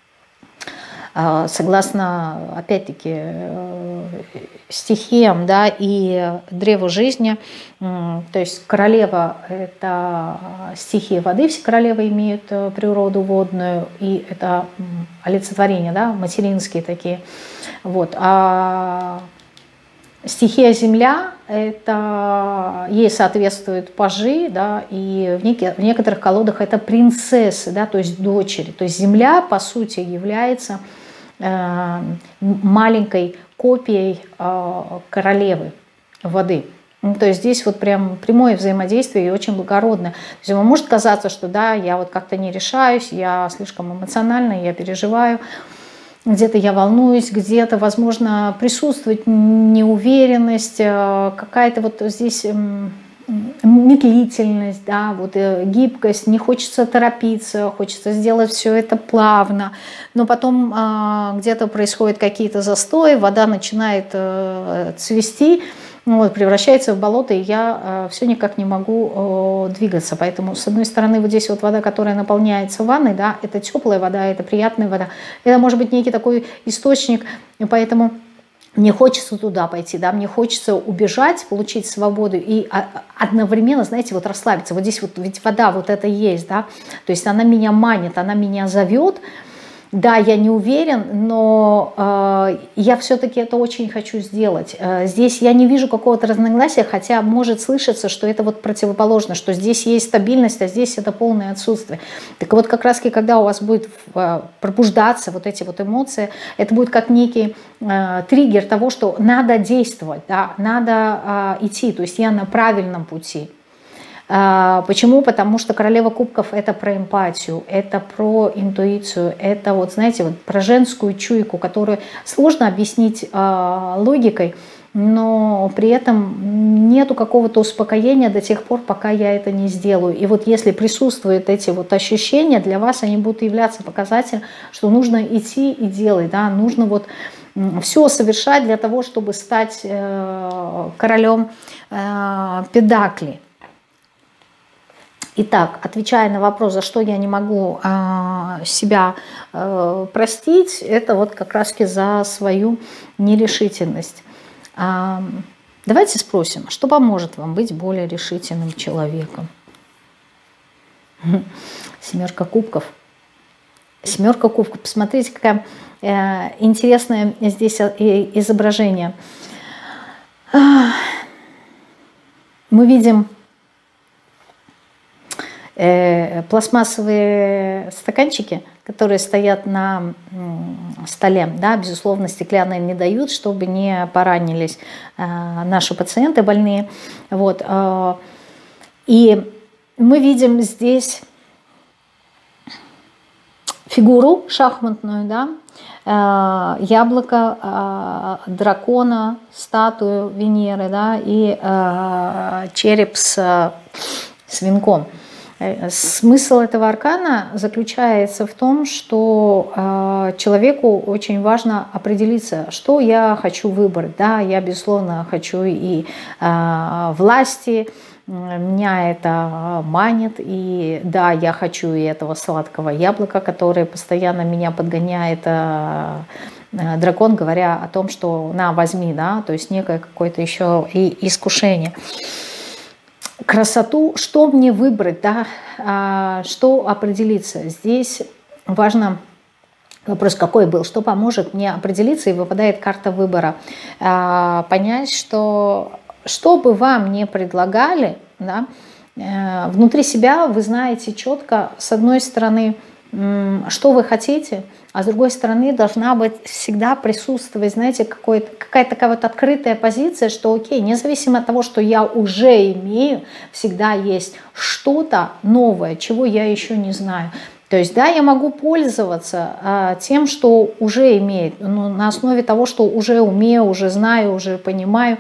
Согласно, опять-таки, стихиям, да, и древу жизни, то есть королева – это стихия воды, все королевы имеют природу водную, и это олицетворения, да, материнские такие. Вот. А стихия земля – это ей соответствуют пажи, да, и в некоторых колодах это принцессы, да, то есть дочери. То есть земля, по сути, является маленькой копией королевы воды. То есть здесь вот прям прямое взаимодействие и очень благородное. То есть вам может казаться, что да, я вот как-то не решаюсь, я слишком эмоциональна, я переживаю, где-то я волнуюсь, где-то, возможно, присутствует неуверенность, какая-то вот здесь медлительность, да, вот гибкость, не хочется торопиться, хочется сделать все это плавно, но потом где-то происходят какие-то застои, вода начинает цвести, вот, превращается в болото, и я все никак не могу двигаться. Поэтому, с одной стороны, вот здесь вот вода, которая наполняется ванной, да, это теплая вода, это приятная вода, это может быть некий такой источник, и поэтому мне хочется туда пойти, да, мне хочется убежать, получить свободу и одновременно, знаете, вот расслабиться. Вот здесь вот ведь вода вот это есть, да, то есть она меня манит, она меня зовет. Да, я не уверен, но я все-таки это очень хочу сделать. Здесь я не вижу какого-то разногласия, хотя может слышаться, что это вот противоположно, что здесь есть стабильность, а здесь это полное отсутствие. Так вот, как раз когда у вас будет пробуждаться вот эти вот эмоции, это будет как некий триггер того, что надо действовать, да, надо идти, то есть я на правильном пути. Почему? Потому что королева кубков – это про эмпатию, это про интуицию, это вот, знаете, вот про женскую чуйку, которую сложно объяснить логикой, но при этом нету какого-то успокоения до тех пор, пока я это не сделаю. И вот если присутствуют эти вот ощущения, для вас они будут являться показателем, что нужно идти и делать, да, нужно вот все совершать для того, чтобы стать королем педаклей. Итак, отвечая на вопрос, за что я не могу себя простить, это вот как раз-таки за свою нерешительность. Давайте спросим, что поможет вам быть более решительным человеком? Семерка кубков. Семерка кубков. Посмотрите, какое интересное здесь изображение. Мы видим пластмассовые стаканчики, которые стоят на столе, да, безусловно, стеклянные не дают, чтобы не поранились наши пациенты больные. Вот. И мы видим здесь фигуру шахматную, да, яблоко, дракона, статую Венеры, да, и череп с венком. Смысл этого аркана заключается в том, что человеку очень важно определиться, что я хочу выбрать. Да, я, безусловно, хочу и власти, меня это манит, и да, я хочу и этого сладкого яблока, которое постоянно меня подгоняет дракон, говоря о том, что на, возьми, да, то есть некое какое-то еще и искушение. Красоту, что мне выбрать, да, что определиться. Здесь важно, вопрос какой был, что поможет мне определиться, и выпадает карта выбора. Понять, что бы вам ни предлагали, да, внутри себя вы знаете четко, с одной стороны, что вы хотите, а с другой стороны должна быть всегда присутствовать, знаете, какая-то такая вот открытая позиция, что окей, независимо от того, что я уже имею, всегда есть что-то новое, чего я еще не знаю. То есть, да, я могу пользоваться тем, что уже имею, но на основе того, что уже умею, уже знаю, уже понимаю,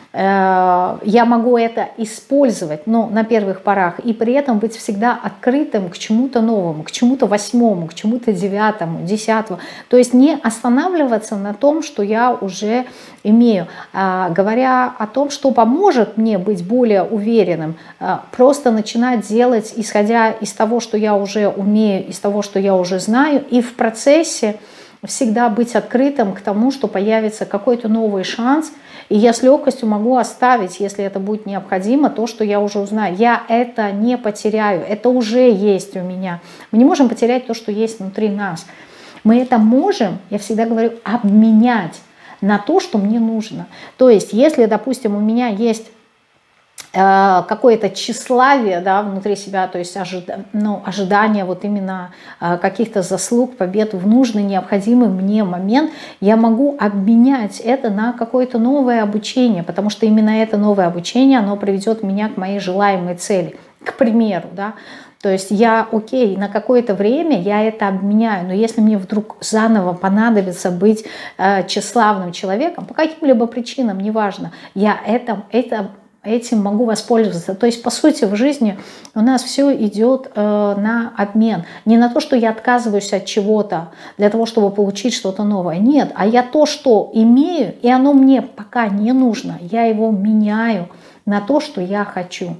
я могу это использовать, но на первых порах, и при этом быть всегда открытым к чему-то новому, к чему-то 8-му, к чему-то 9-му, 10-му. То есть не останавливаться на том, что я уже имею. Говоря о том, что поможет мне быть более уверенным, просто начинать делать, исходя из того, что я уже умею, из того, что я уже знаю, и в процессе всегда быть открытым к тому, что появится какой-то новый шанс, и я с легкостью могу оставить, если это будет необходимо, то, что я уже узнаю. Я это не потеряю, это уже есть у меня. Мы не можем потерять то, что есть внутри нас. Мы это можем, я всегда говорю, обменять на то, что мне нужно. То есть, если, допустим, у меня есть какое-то тщеславие, да, внутри себя, то есть ожидание вот именно каких-то заслуг, побед в нужный, необходимый мне момент, я могу обменять это на какое-то новое обучение, потому что именно это новое обучение, оно приведет меня к моей желаемой цели, к примеру, да. То есть я, окей, на какое-то время я это обменяю, но если мне вдруг заново понадобится быть тщеславным человеком, по каким-либо причинам, неважно, я этим могу воспользоваться. То есть, по сути, в жизни у нас все идет на обмен. Не на то, что я отказываюсь от чего-то для того, чтобы получить что-то новое. Нет, а я то, что имею, и оно мне пока не нужно, я его меняю на то, что я хочу.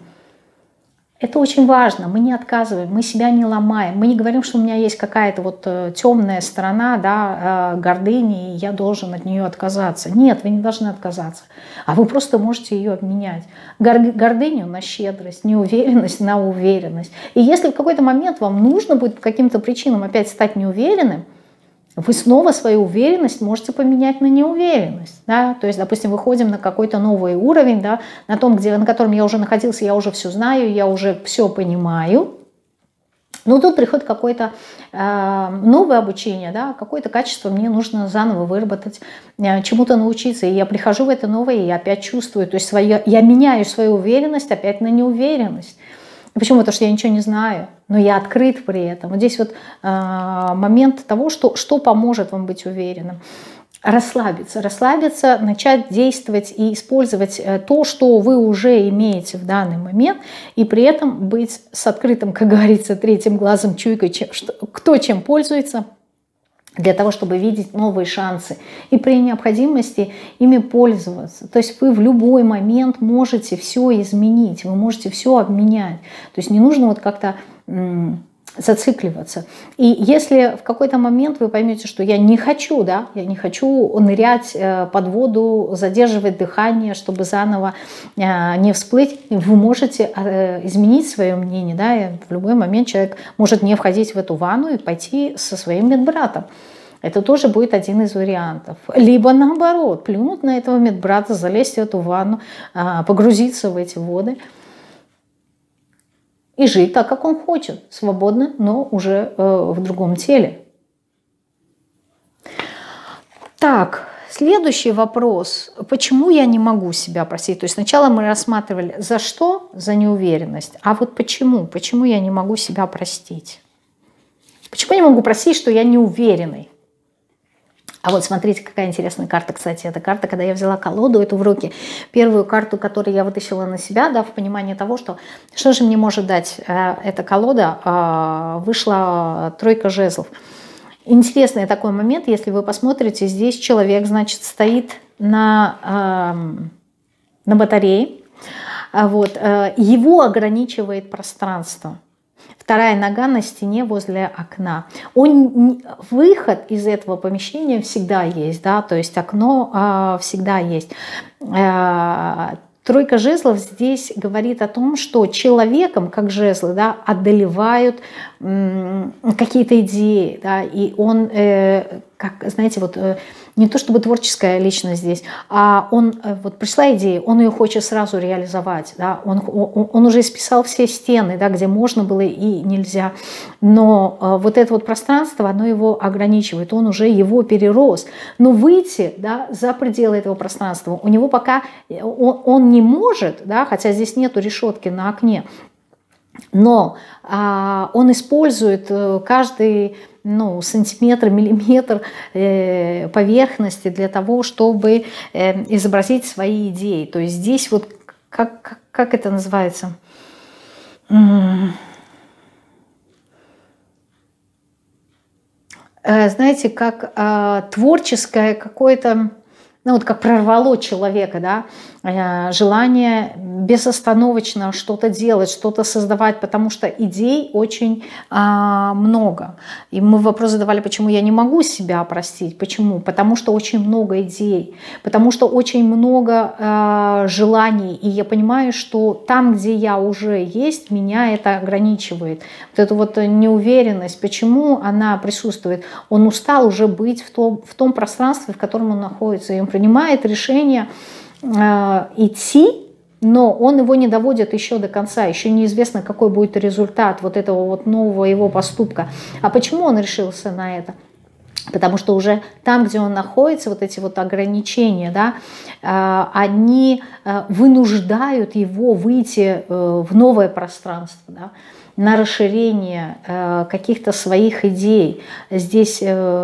Это очень важно, мы не отказываем, мы себя не ломаем, мы не говорим, что у меня есть какая-то вот темная сторона, да, гордыни, и я должен от нее отказаться. Нет, вы не должны отказаться, а вы просто можете ее обменять. Гордыню на щедрость, неуверенность на уверенность. И если в какой-то момент вам нужно будет по каким-то причинам опять стать неуверенным, вы снова свою уверенность можете поменять на неуверенность. Да? То есть, допустим, выходим на какой-то новый уровень, да, на котором я уже находился, я уже все знаю, я уже все понимаю. Но тут приходит какое-то новое обучение, да, какое-то качество мне нужно заново выработать, чему-то научиться. И я прихожу в это новое, и я опять чувствую. То есть я меняю свою уверенность опять на неуверенность. Почему? Потому что я ничего не знаю, но я открыт при этом. Вот здесь вот момент того, что поможет вам быть уверенным. Расслабиться, начать действовать и использовать то, что вы уже имеете в данный момент, и при этом быть с открытым, как говорится, третьим глазом, чуйкой, кто чем пользуется, для того, чтобы видеть новые шансы и при необходимости ими пользоваться. То есть вы в любой момент можете все изменить, вы можете все обменять. То есть не нужно вот как-то зацикливаться. И если в какой-то момент вы поймете, что я не хочу, да, я не хочу нырять под воду, задерживать дыхание, чтобы заново не всплыть, вы можете изменить свое мнение. Да, и в любой момент человек может не входить в эту ванну и пойти со своим медбратом. Это тоже будет один из вариантов. Либо наоборот, плюнуть на этого медбрата, залезть в эту ванну, погрузиться в эти воды и жить так, как он хочет, свободно, но уже в другом теле. Так, следующий вопрос. Почему я не могу себя простить? То есть сначала мы рассматривали, за что? За неуверенность. А вот почему? Почему я не могу себя простить? Почему я не могу простить, что я неуверенный? А вот смотрите, какая интересная карта, кстати. Эта карта, когда я взяла колоду эту в руки, первую карту, которую я вытащила на себя, да, в понимании того, что же мне может дать эта колода, вышла тройка жезлов. Интересный такой момент, если вы посмотрите, здесь человек, значит, стоит на батарее, вот, его ограничивает пространство. Вторая нога на стене возле окна. Выход из этого помещения всегда есть, да, то есть окно всегда есть. Тройка жезлов здесь говорит о том, что человеком, как жезлы, да, одолевают какие-то идеи, да, и он, как, знаете, вот не то чтобы творческая личность здесь, а он, вот пришла идея, он ее хочет сразу реализовать, да, он уже исписал все стены, да, где можно было и нельзя, но вот это вот пространство, оно его ограничивает, он уже его перерос, но выйти, да, за пределы этого пространства у него пока он не может, да, хотя здесь нету решетки на окне, но он использует каждый сантиметр, миллиметр поверхности для того, чтобы изобразить свои идеи. То есть здесь вот, как это называется? Знаете, как творческое какое-то, вот как прорвало человека, да, желание безостановочно что-то делать, что-то создавать, потому что идей очень много. И мы вопрос задавали, почему я не могу себя простить. Почему? Потому что очень много идей, потому что очень много желаний. И я понимаю, что там, где я уже есть, меня это ограничивает. Вот эту вот неуверенность, почему она присутствует. Он устал уже быть в том пространстве, в котором он находится. И он принимает решение идти, но он его не доводит еще до конца, еще неизвестно, какой будет результат вот этого вот нового его поступка. А почему он решился на это? Потому что уже там, где он находится, вот эти вот ограничения, да, они вынуждают его выйти в новое пространство, да, на расширение каких-то своих идей. Здесь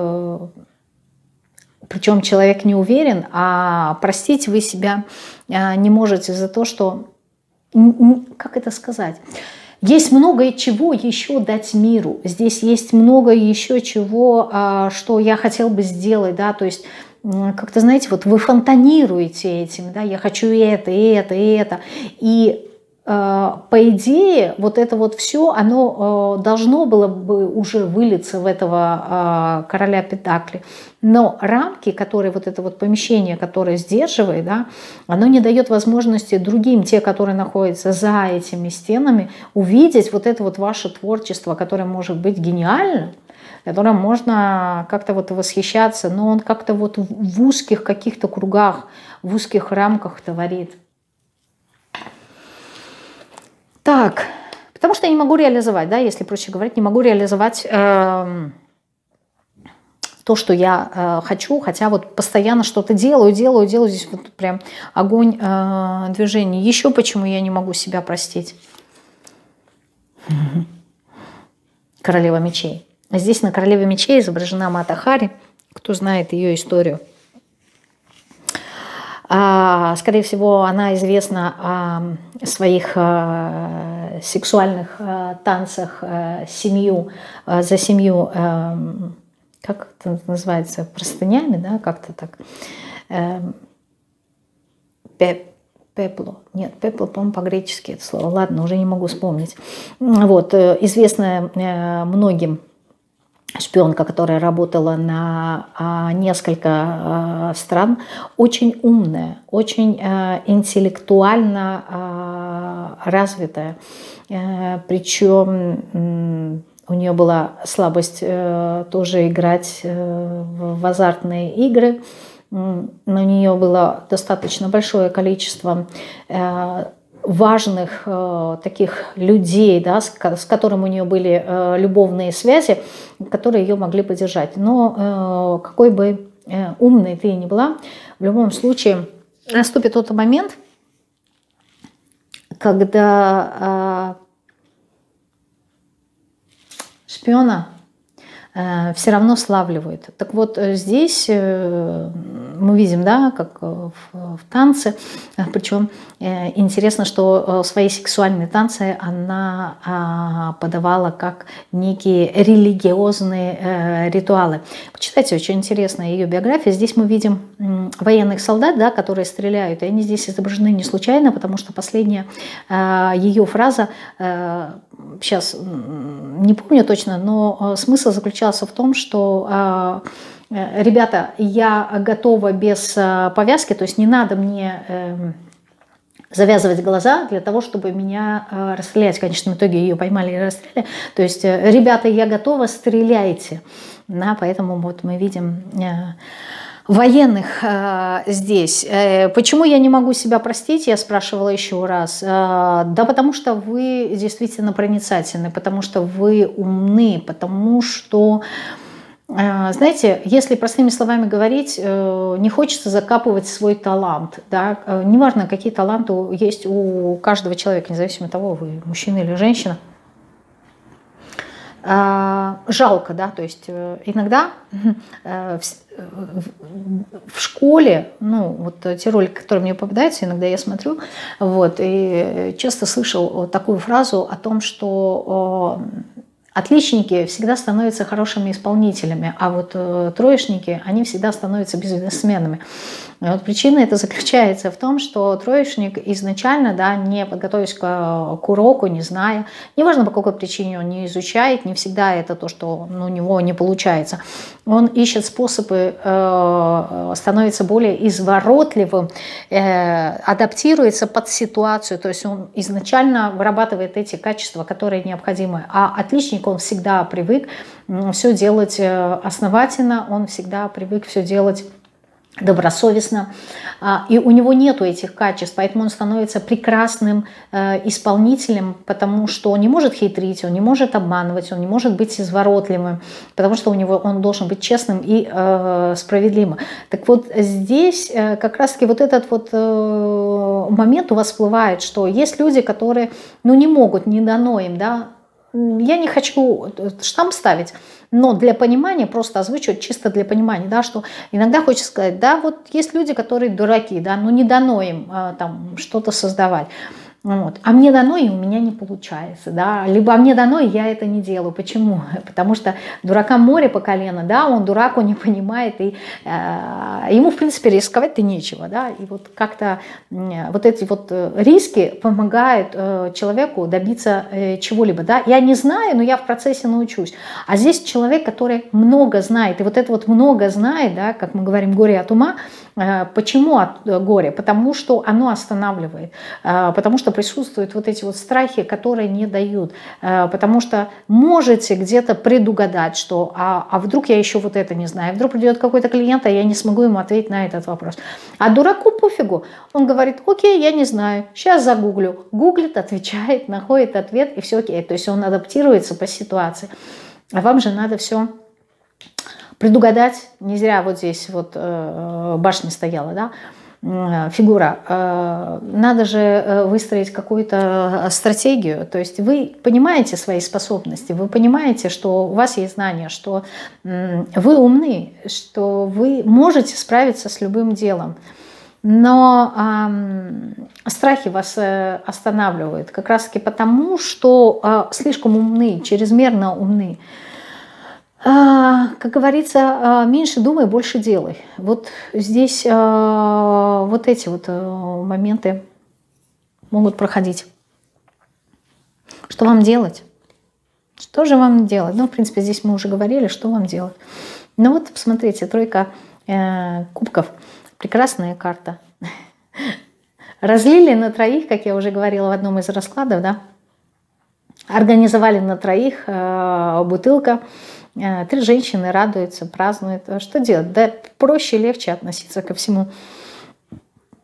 причем человек не уверен, а простить вы себя не можете за то, что, как это сказать, есть много чего еще дать миру, здесь есть много еще чего, что я хотел бы сделать, да, то есть как-то, знаете, вот вы фонтанируете этим, да, я хочу и это, и это, и это, и по идее, вот это вот все, оно должно было бы уже вылиться в этого короля Пентаклей. Но рамки, которые вот это вот помещение, которое сдерживает, да, оно не дает возможности другим, те, которые находятся за этими стенами, увидеть вот это вот ваше творчество, которое может быть гениальным, которым можно как-то вот восхищаться, но он как-то вот в узких каких-то кругах, в узких рамках творит. Так, потому что я не могу реализовать, да, если проще говорить, не могу реализовать то, что я хочу, хотя вот постоянно что-то делаю, здесь вот прям огонь движения. Еще почему я не могу себя простить? Королева мечей. Здесь на королеве мечей изображена Мата Хари, кто знает ее историю. Скорее всего, она известна о своих сексуальных танцах за семью, как это называется, простынями, да, как-то так. Пепло. Нет, пепло, по-моему, по-гречески это слово. Ладно, уже не могу вспомнить. Вот, известная многим шпионка, которая работала на несколько стран, очень умная, очень интеллектуально развитая. Причем у нее была слабость тоже играть в азартные игры. У нее было достаточно большое количество важных таких людей, да, с которыми у нее были любовные связи, которые ее могли поддержать. Но какой бы умной ты ни была, в любом случае наступит тот момент, когда шпиона все равно славливают. Так вот, здесь мы видим, да, как в танце, причем интересно, что свои сексуальные танцы она подавала как некие религиозные ритуалы. Почитайте, очень интересная ее биография. Здесь мы видим военных солдат, да, которые стреляют, и они здесь изображены не случайно, потому что последняя ее фраза, сейчас не помню точно, но смысл заключался в том, что ребята, я готова без повязки, то есть не надо мне завязывать глаза для того, чтобы меня расстрелять. В конечном итоге ее поймали и расстреляли. То есть, ребята, я готова, стреляйте. Да, поэтому вот мы видим военных здесь. Почему я не могу себя простить, я спрашивала еще раз. Да потому что вы действительно проницательны, потому что вы умны, потому что, знаете, если простыми словами говорить, не хочется закапывать свой талант. Да? Неважно, какие таланты есть у каждого человека, независимо от того, вы мужчина или женщина. Жалко, да, то есть иногда в школе, ну, вот те ролики, которые мне попадаются, иногда я смотрю, вот, и часто слышал такую фразу о том, что отличники всегда становятся хорошими исполнителями, а вот троечники, они всегда становятся бизнесменами. И вот причина это заключается в том, что троечник изначально, да, не подготовясь к уроку, не зная, неважно по какой причине он не изучает, не всегда это то, что у него не получается. Он ищет способы, становится более изворотливым, адаптируется под ситуацию, то есть он изначально вырабатывает эти качества, которые необходимы. А отличник, он всегда привык все делать основательно, он всегда привык все делать добросовестно, и у него нету этих качеств, поэтому он становится прекрасным исполнителем, потому что он не может хитрить, он не может обманывать, он не может быть изворотливым, потому что он должен быть честным и справедливым. Так вот здесь как раз-таки вот этот вот момент у вас всплывает, что есть люди, которые, ну, не могут, не дано им, да, я не хочу штамп ставить, но для понимания просто озвучивать, чисто для понимания, да, что иногда хочется сказать, да, вот есть люди, которые дураки, да, но не дано им там что-то создавать. Вот. А мне дано, и у меня не получается, да, либо мне дано, и я это не делаю. Почему? Потому что дуракам море по колено, да, он дурак, он не понимает, и ему, в принципе, рисковать-то нечего, да, и вот как-то вот эти вот риски помогают человеку добиться чего-либо, да. Я не знаю, но я в процессе научусь. А здесь человек, который много знает, и вот это вот много знает, да, как мы говорим, горе от ума. Почему от горя? Потому что оно останавливает, потому что присутствуют вот эти вот страхи, которые не дают, потому что можете где-то предугадать, что а вдруг я еще вот это не знаю, вдруг придет какой-то клиент, а я не смогу ему ответить на этот вопрос. А дураку пофигу, он говорит, окей, я не знаю, сейчас загуглю, гуглит, отвечает, находит ответ, и все окей, то есть он адаптируется по ситуации, а вам же надо все предугадать. Не зря вот здесь вот башня стояла, да, фигура. Надо же выстроить какую-то стратегию. То есть вы понимаете свои способности, вы понимаете, что у вас есть знания, что вы умны, что вы можете справиться с любым делом. Но страхи вас останавливают как раз-таки потому, что слишком умны, чрезмерно умны. Как говорится, меньше думай, больше делай. Вот здесь вот эти вот моменты могут проходить. Что вам делать? Что же вам делать? Ну, в принципе, здесь мы уже говорили, что вам делать. Ну вот, посмотрите, тройка кубков. Прекрасная карта. Разлили на троих, как я уже говорила в одном из раскладов, да? Организовали на троих, бутылка. 3 женщины радуются, празднуют. Что делать? Да проще и легче относиться ко всему.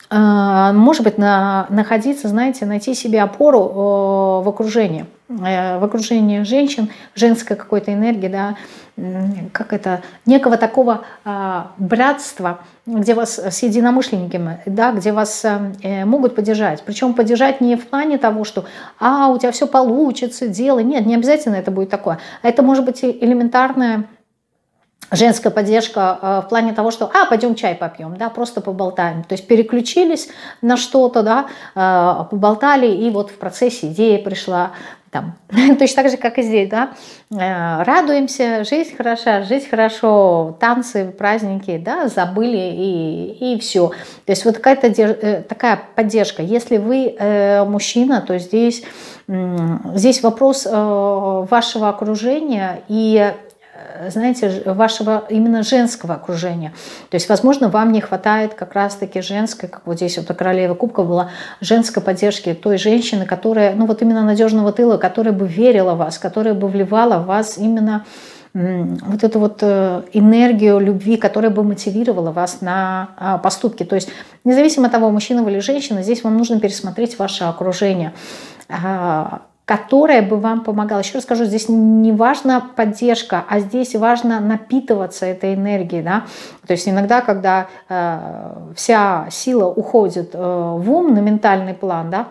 может быть, находиться, знаете, найти себе опору в окружении женщин, женской какой-то энергии, да, как это, некого такого братства, где вас с единомышленниками, да, где вас могут поддержать. Причем поддержать не в плане того, что у тебя все получится, делай. Нет, не обязательно это будет такое. Это может быть элементарная женская поддержка в плане того, что пойдем чай попьем, да, просто поболтаем. То есть переключились на что-то, да, поболтали, и вот в процессе идея пришла. Там. Точно так же, как и здесь, да, радуемся, жизнь хороша, жить хорошо, танцы, праздники, да, забыли и все. То есть вот какая-то такая поддержка. Если вы мужчина, то здесь вопрос вашего окружения и, знаете, вашего именно женского окружения. То есть, возможно, вам не хватает как раз-таки женской, как вот здесь вот у королевы кубков была, женской поддержки той женщины, которая, ну вот именно надежного тыла, которая бы верила в вас, которая бы вливала в вас именно вот эту вот энергию любви, которая бы мотивировала вас на поступки. То есть, независимо от того, мужчина вы или женщина, здесь вам нужно пересмотреть ваше окружение, которая бы вам помогала. Еще раз скажу, здесь не важна поддержка, а здесь важно напитываться этой энергией. Да? То есть иногда, когда вся сила уходит в ум, на ментальный план, да,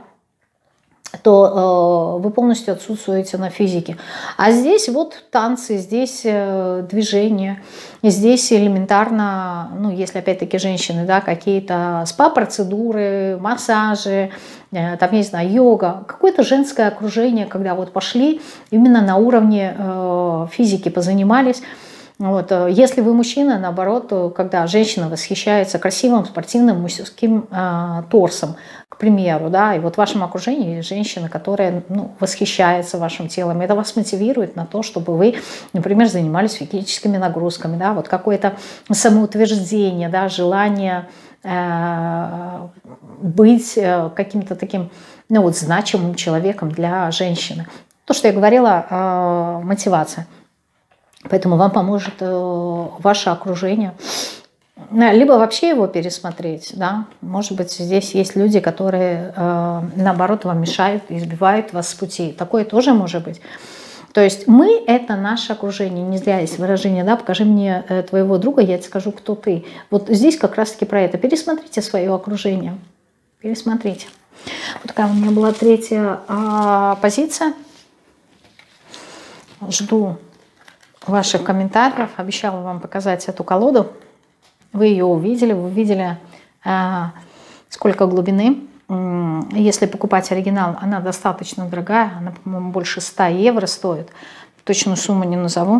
то вы полностью отсутствуете на физике. А здесь вот танцы, здесь движение, здесь элементарно, ну, если опять-таки женщины, да, какие-то спа-процедуры, массажи, там, не знаю, йога, какое-то женское окружение, когда вот пошли именно на уровне физики позанимались. Вот. Если вы мужчина, наоборот, когда женщина восхищается красивым спортивным мужским торсом, к примеру, да, и вот в вашем окружении есть женщина, которая, ну, восхищается вашим телом, это вас мотивирует на то, чтобы вы, например, занимались физическими нагрузками, да, вот какое-то самоутверждение, да, желание быть каким-то таким, ну, вот, значимым человеком для женщины. То, что я говорила, мотивация. Поэтому вам поможет ваше окружение. Либо вообще его пересмотреть. Да? Может быть, здесь есть люди, которые, наоборот, вам мешают, избивают вас с пути. Такое тоже может быть. То есть мы – это наше окружение. Не зря есть выражение, да, покажи мне твоего друга, я тебе скажу, кто ты. Вот здесь как раз-таки про это. Пересмотрите свое окружение. Пересмотрите. Вот такая у меня была третья позиция. Жду ваших комментариев. Обещала вам показать эту колоду. Вы ее увидели. Вы увидели, сколько глубины. Если покупать оригинал, она достаточно дорогая. Она, по-моему, больше 100 евро стоит. Точную сумму не назову.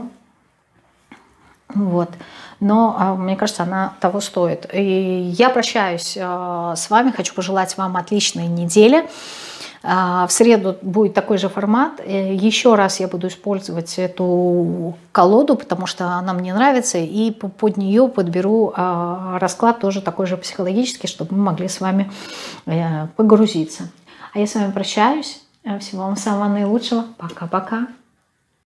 Вот. Но мне кажется, она того стоит. И я прощаюсь с вами. Хочу пожелать вам отличной недели. В среду будет такой же формат. Еще раз я буду использовать эту колоду, потому что она мне нравится. И под нее подберу расклад тоже такой же психологический, чтобы мы могли с вами погрузиться. А я с вами прощаюсь. Всего вам самого наилучшего. Пока-пока.